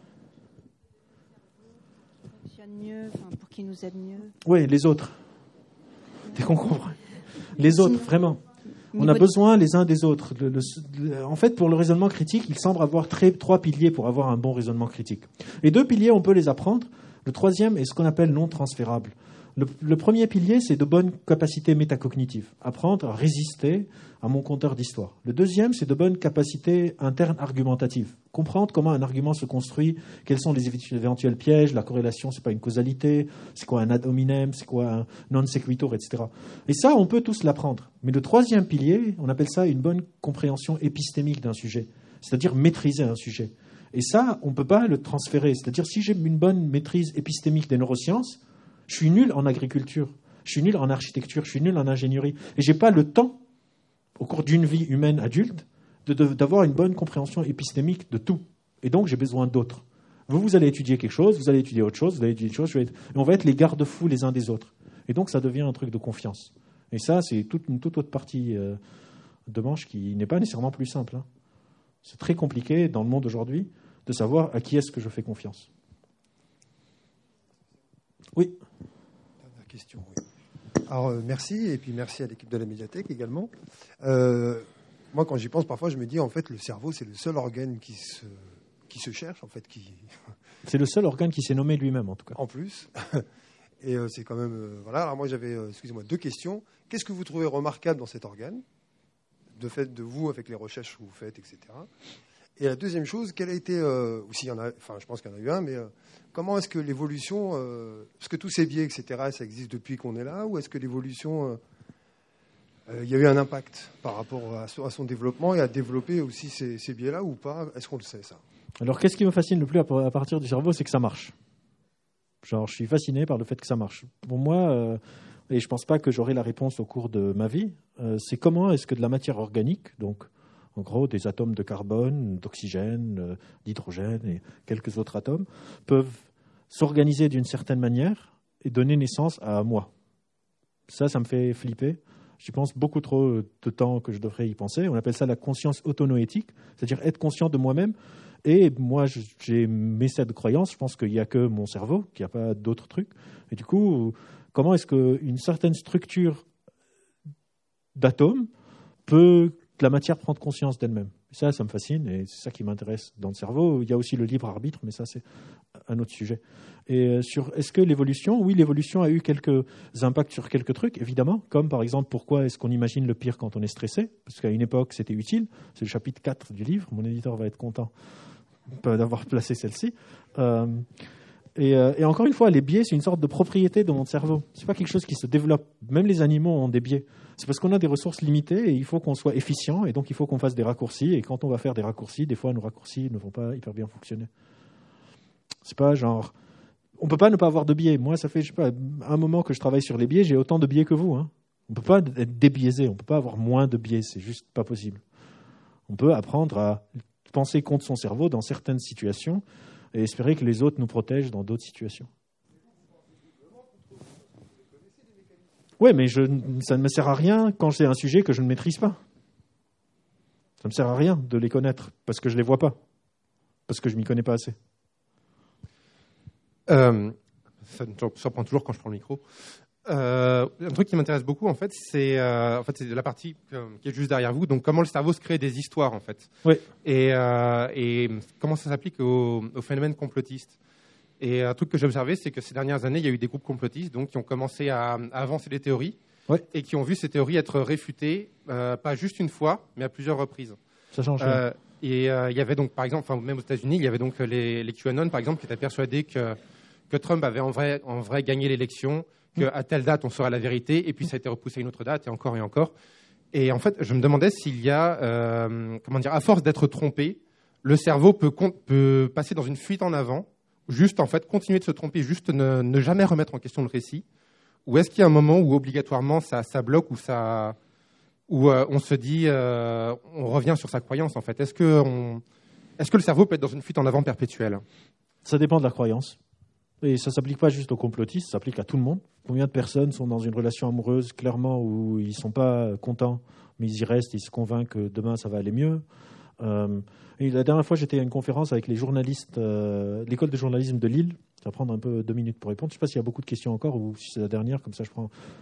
Mieux, pour qu'ils nous aident mieux. Oui, les autres. Dès qu'on comprend. Les autres, vraiment. On a besoin les uns des autres. En fait, pour le raisonnement critique, il semble avoir 3 piliers pour avoir un bon raisonnement critique. Les 2 piliers, on peut les apprendre. Le 3e est ce qu'on appelle non transférable. Le premier pilier, c'est de bonnes capacités métacognitives, apprendre à résister à mon compteur d'histoire. Le deuxième, c'est de bonnes capacités internes argumentatives, comprendre comment un argument se construit, quels sont les éventuels pièges, la corrélation, c'est pas une causalité, c'est quoi un ad hominem, c'est quoi un non sequitur, etc. Et ça, on peut tous l'apprendre. Mais le troisième pilier, on appelle ça une bonne compréhension épistémique d'un sujet, c'est-à-dire maîtriser un sujet. Et ça, on ne peut pas le transférer. C'est-à-dire, si j'ai une bonne maîtrise épistémique des neurosciences, je suis nul en agriculture, je suis nul en architecture, je suis nul en ingénierie. Et je n'ai pas le temps, au cours d'une vie humaine adulte, d'avoir une bonne compréhension épistémique de tout. Et donc, j'ai besoin d'autres. Vous allez étudier quelque chose, vous allez étudier autre chose, vous allez étudier autre chose, et on va être les garde-fous les uns des autres. Et donc, ça devient un truc de confiance. Et ça, c'est une toute autre partie de manche qui n'est pas nécessairement plus simple. Hein. C'est très compliqué dans le monde aujourd'hui de savoir à qui est-ce que je fais confiance. Oui. Dernière question, oui. Alors, merci, et puis merci à l'équipe de la médiathèque également. Moi, quand j'y pense, parfois, je me dis, en fait, le cerveau, c'est le seul organe qui se cherche, en fait. C'est le seul organe qui s'est nommé lui-même, en tout cas. En plus. Et c'est quand même... voilà, alors moi, j'avais, excusez-moi, 2 questions. Qu'est-ce que vous trouvez remarquable dans cet organe, de fait de vous, avec les recherches que vous faites, etc. Et la deuxième chose, quelle a été... ou s'il y en a... Enfin, je pense qu'il y en a eu un, mais... comment est-ce que l'évolution, est-ce que tous ces biais, etc., ça existe depuis qu'on est là, ou est-ce que l'évolution, il y a eu un impact par rapport à son développement et à développer aussi ces biais-là ou pas? Est-ce qu'on le sait, ça? Alors, qu'est-ce qui me fascine le plus à partir du cerveau, c'est que ça marche. Genre, je suis fasciné par le fait que ça marche. Pour moi, et je ne pense pas que j'aurai la réponse au cours de ma vie, c'est comment est-ce que de la matière organique, donc en gros des atomes de carbone, d'oxygène, d'hydrogène et quelques autres atomes, peuvent s'organiser d'une certaine manière et donner naissance à moi. Ça me fait flipper. J'y pense beaucoup trop de temps que je devrais y penser. On appelle ça la conscience autonoétique, c'est-à-dire être conscient de moi-même. Et moi, j'ai mes sets de croyances. Je pense qu'il n'y a que mon cerveau, qu'il n'y a pas d'autres trucs. Et du coup, comment est-ce qu'une certaine structure d'atomes peut la matière prendre conscience d'elle-même? Ça me fascine et c'est ça qui m'intéresse dans le cerveau. Il y a aussi le libre arbitre, mais ça, c'est un autre sujet. Et sur est-ce que l'évolution? Oui, l'évolution a eu quelques impacts sur quelques trucs, évidemment, comme par exemple, pourquoi est-ce qu'on imagine le pire quand on est stressé? Parce qu'à une époque, c'était utile. C'est le chapitre 4 du livre. Mon éditeur va être content d'avoir placé celle-ci. Et encore une fois, les biais, c'est une sorte de propriété de mon cerveau. Ce n'est pas quelque chose qui se développe. Même les animaux ont des biais. C'est parce qu'on a des ressources limitées et il faut qu'on soit efficient et donc il faut qu'on fasse des raccourcis. Et quand on va faire des raccourcis, des fois, nos raccourcis ne vont pas hyper bien fonctionner. C'est pas genre... On ne peut pas ne pas avoir de biais. Moi, ça fait, je sais pas, un moment que je travaille sur les biais, j'ai autant de biais que vous. Hein. On ne peut pas être débiaisé, on ne peut pas avoir moins de biais, c'est juste pas possible. On peut apprendre à penser contre son cerveau dans certaines situations et espérer que les autres nous protègent dans d'autres situations. Oui, mais ça ne me sert à rien quand c'est un sujet que je ne maîtrise pas. Ça ne me sert à rien de les connaître parce que je ne les vois pas, parce que je ne m'y connais pas assez. Ça me surprend toujours quand je prends le micro. Un truc qui m'intéresse beaucoup, en fait, c'est la partie qui est juste derrière vous. Donc, comment le cerveau se crée des histoires, en fait. Oui. Et comment ça s'applique au phénomène complotiste. Et un truc que j'ai observé, c'est que ces dernières années, il y a eu des groupes complotistes qui ont commencé à avancer des théories et qui ont vu ces théories être réfutées, pas juste une fois, mais à plusieurs reprises. Ça change. Et il y avait donc, par exemple, même aux États-Unis, il y avait donc les QAnon, par exemple, qui étaient persuadés que Trump avait en vrai gagné l'élection, qu'à telle date, on saura la vérité, et puis ça a été repoussé à une autre date, et encore et encore. Et en fait, je me demandais s'il y a, à force d'être trompé, le cerveau peut passer dans une fuite en avant, juste en fait continuer de se tromper, juste ne jamais remettre en question le récit, ou est-ce qu'il y a un moment où obligatoirement ça bloque, où on se dit, on revient sur sa croyance en fait. Est-ce que le cerveau peut être dans une fuite en avant perpétuelle? Ça dépend de la croyance. Et ça ne s'applique pas juste aux complotistes, ça s'applique à tout le monde. Combien de personnes sont dans une relation amoureuse, clairement, où ils ne sont pas contents, mais ils y restent, ils se convainquent que demain ça va aller mieux. Et la dernière fois, j'étais à une conférence avec les journalistes, l'école de journalisme de Lille. Ça va prendre un peu 2 minutes pour répondre. Je ne sais pas s'il y a beaucoup de questions encore ou si c'est la dernière, comme ça je prends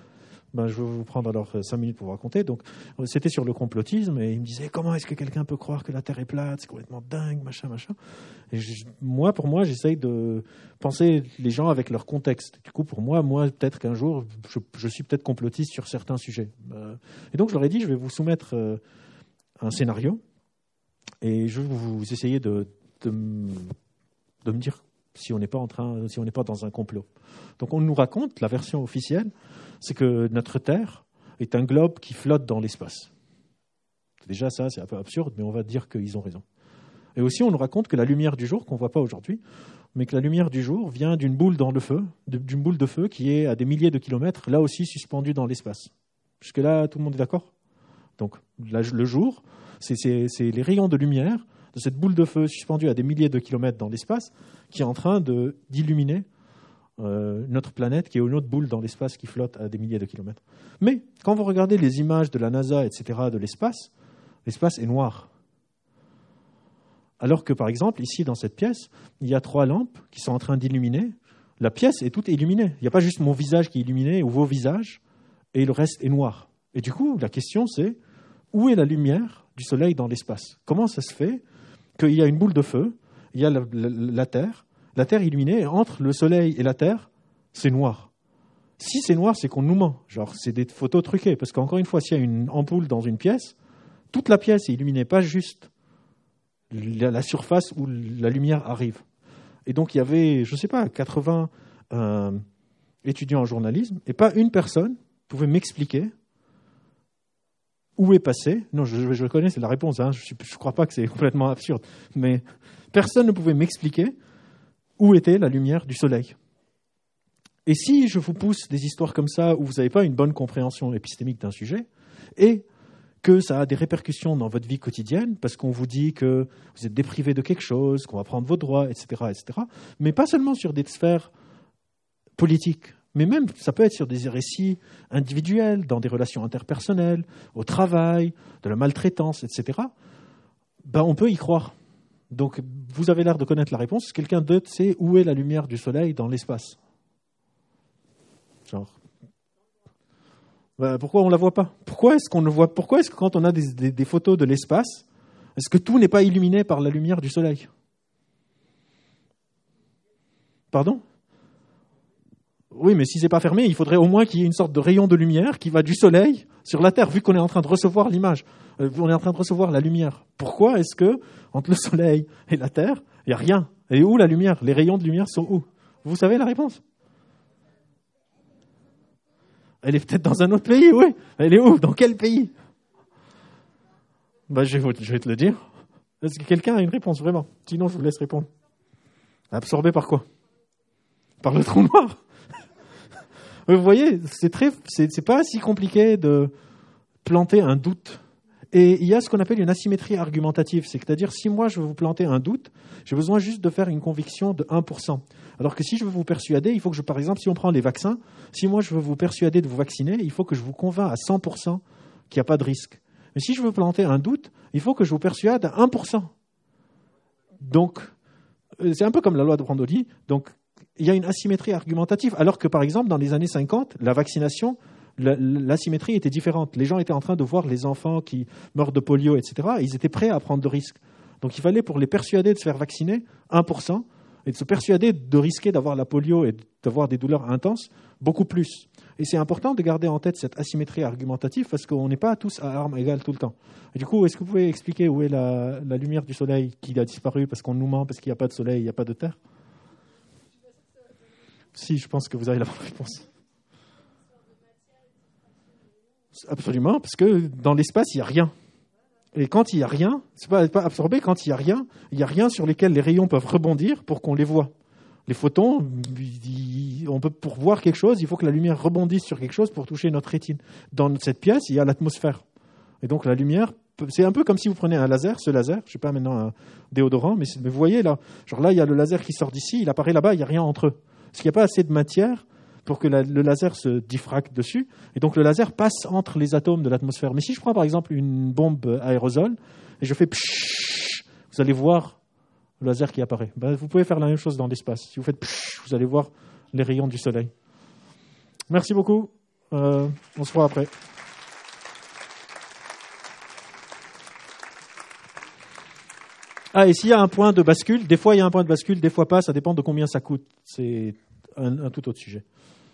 je vais vous prendre alors 5 minutes pour vous raconter. Donc, c'était sur le complotisme et il me disait comment est-ce que quelqu'un peut croire que la Terre est plate, c'est complètement dingue, machin. Et pour moi, j'essaye de penser les gens avec leur contexte. Du coup, pour moi, peut-être qu'un jour, je suis peut-être complotiste sur certains sujets. Et donc, je leur ai dit, je vais vous soumettre un scénario et je vais vous essayer de me dire si on n'est pas dans un complot. Donc, on nous raconte, la version officielle, c'est que notre Terre est un globe qui flotte dans l'espace. Déjà, ça, c'est un peu absurde, mais on va dire qu'ils ont raison. Et aussi, on nous raconte que la lumière du jour, qu'on ne voit pas aujourd'hui, mais que la lumière du jour vient d'une boule d'une boule de feu qui est à des milliers de kilomètres, là aussi suspendue dans l'espace. Jusque-là, tout le monde est d'accord ? Donc, le jour, c'est les rayons de lumière de cette boule de feu suspendue à des milliers de kilomètres dans l'espace qui est en train d'illuminer notre planète, qui est une autre boule dans l'espace qui flotte à des milliers de kilomètres. Mais quand vous regardez les images de la NASA, etc., de l'espace est noir. Alors que, par exemple, ici, dans cette pièce, il y a 3 lampes qui sont en train d'illuminer. La pièce est toute illuminée. Il n'y a pas juste mon visage qui est illuminé ou vos visages, et le reste est noir. Et du coup, la question, c'est où est la lumière du soleil dans l'espace ? Comment ça se fait qu'il y a une boule de feu, il y a la Terre illuminée, et entre le soleil et la Terre, c'est noir. Si c'est noir, c'est qu'on nous ment. Genre, c'est des photos truquées. Parce qu'encore une fois, s'il y a une ampoule dans une pièce, toute la pièce est illuminée, pas juste la surface où la lumière arrive. Et donc, il y avait, 80 étudiants en journalisme, et pas une personne pouvait m'expliquer où est passé. Non, je connais, c'est la réponse. Hein. Je ne crois pas que c'est complètement absurde. Mais personne ne pouvait m'expliquer où était la lumière du soleil. Et si je vous pousse des histoires comme ça, où vous n'avez pas une bonne compréhension épistémique d'un sujet, et que ça a des répercussions dans votre vie quotidienne, parce qu'on vous dit que vous êtes déprivé de quelque chose, qu'on va prendre vos droits, etc., mais pas seulement sur des sphères politiques, mais même, ça peut être sur des récits individuels, dans des relations interpersonnelles, au travail, de la maltraitance, etc., on peut y croire. Donc, vous avez l'air de connaître la réponse. Quelqu'un d'autre sait où est la lumière du soleil dans l'espace ? Pourquoi on ne la voit pas ? Pourquoi est-ce qu'on ne voit ? Pourquoi est-ce que quand on a des photos de l'espace, est-ce que tout n'est pas illuminé par la lumière du soleil ? Pardon ? Oui, mais si c'est pas fermé, il faudrait au moins qu'il y ait une sorte de rayon de lumière qui va du soleil sur la Terre, vu qu'on est en train de recevoir l'image. On est en train de recevoir la lumière. Pourquoi est-ce que, entre le soleil et la Terre, il n'y a rien ? Et où la lumière ? Les rayons de lumière sont où ? Vous savez la réponse ? Elle est peut-être dans un autre pays, oui. Elle est où ? Dans quel pays ? Je vais te le dire. Est-ce que quelqu'un a une réponse, vraiment ? Sinon, je vous laisse répondre. Absorbé par quoi ? Par le trou noir. Vous voyez, c'est pas si compliqué de planter un doute. Et il y a ce qu'on appelle une asymétrie argumentative. C'est-à-dire, si moi je veux vous planter un doute, j'ai besoin juste de faire une conviction de 1%. Alors que si je veux vous persuader, il faut que par exemple, si on prend les vaccins, si moi je veux vous persuader de vous vacciner, il faut que je vous convainc à 100% qu'il n'y a pas de risque. Mais si je veux planter un doute, il faut que je vous persuade à 1%. Donc, c'est un peu comme la loi de Brandoli. Donc, il y a une asymétrie argumentative, alors que, par exemple, dans les années 50, la vaccination, l'asymétrie était différente. Les gens étaient en train de voir les enfants qui meurent de polio, etc., et ils étaient prêts à prendre de risques. Donc, il fallait, pour les persuader de se faire vacciner, 1%, et de se persuader de risquer d'avoir la polio et d'avoir des douleurs intenses, beaucoup plus. Et c'est important de garder en tête cette asymétrie argumentative, parce qu'on n'est pas tous à armes égales tout le temps. Et du coup, est-ce que vous pouvez expliquer où est la lumière du soleil qui a disparu parce qu'on nous ment, parce qu'il n'y a pas de soleil, il n'y a pas de terre ? Si, je pense que vous avez la bonne réponse. Absolument, parce que dans l'espace, il n'y a rien. Et quand il n'y a rien, c'est pas absorbé, quand il n'y a rien sur lesquels les rayons peuvent rebondir pour qu'on les voit. Les photons, pour voir quelque chose, il faut que la lumière rebondisse sur quelque chose pour toucher notre rétine. Dans cette pièce, il y a l'atmosphère. Et donc la lumière, c'est un peu comme si vous prenez un laser, ce laser, je ne sais pas maintenant un déodorant, mais vous voyez là, genre là, il y a le laser qui sort d'ici, il apparaît là-bas, il n'y a rien entre eux. Parce qu'il n'y a pas assez de matière pour que le laser se diffracte dessus. Et donc, le laser passe entre les atomes de l'atmosphère. Mais si je prends, par exemple, une bombe aérosol et je fais pshhh, vous allez voir le laser qui apparaît. Vous pouvez faire la même chose dans l'espace. Si vous faites pshhh, vous allez voir les rayons du soleil. Merci beaucoup. On se voit après. Ah, et s'il y a un point de bascule, des fois il y a un point de bascule, des fois pas, ça dépend de combien ça coûte. C'est un tout autre sujet.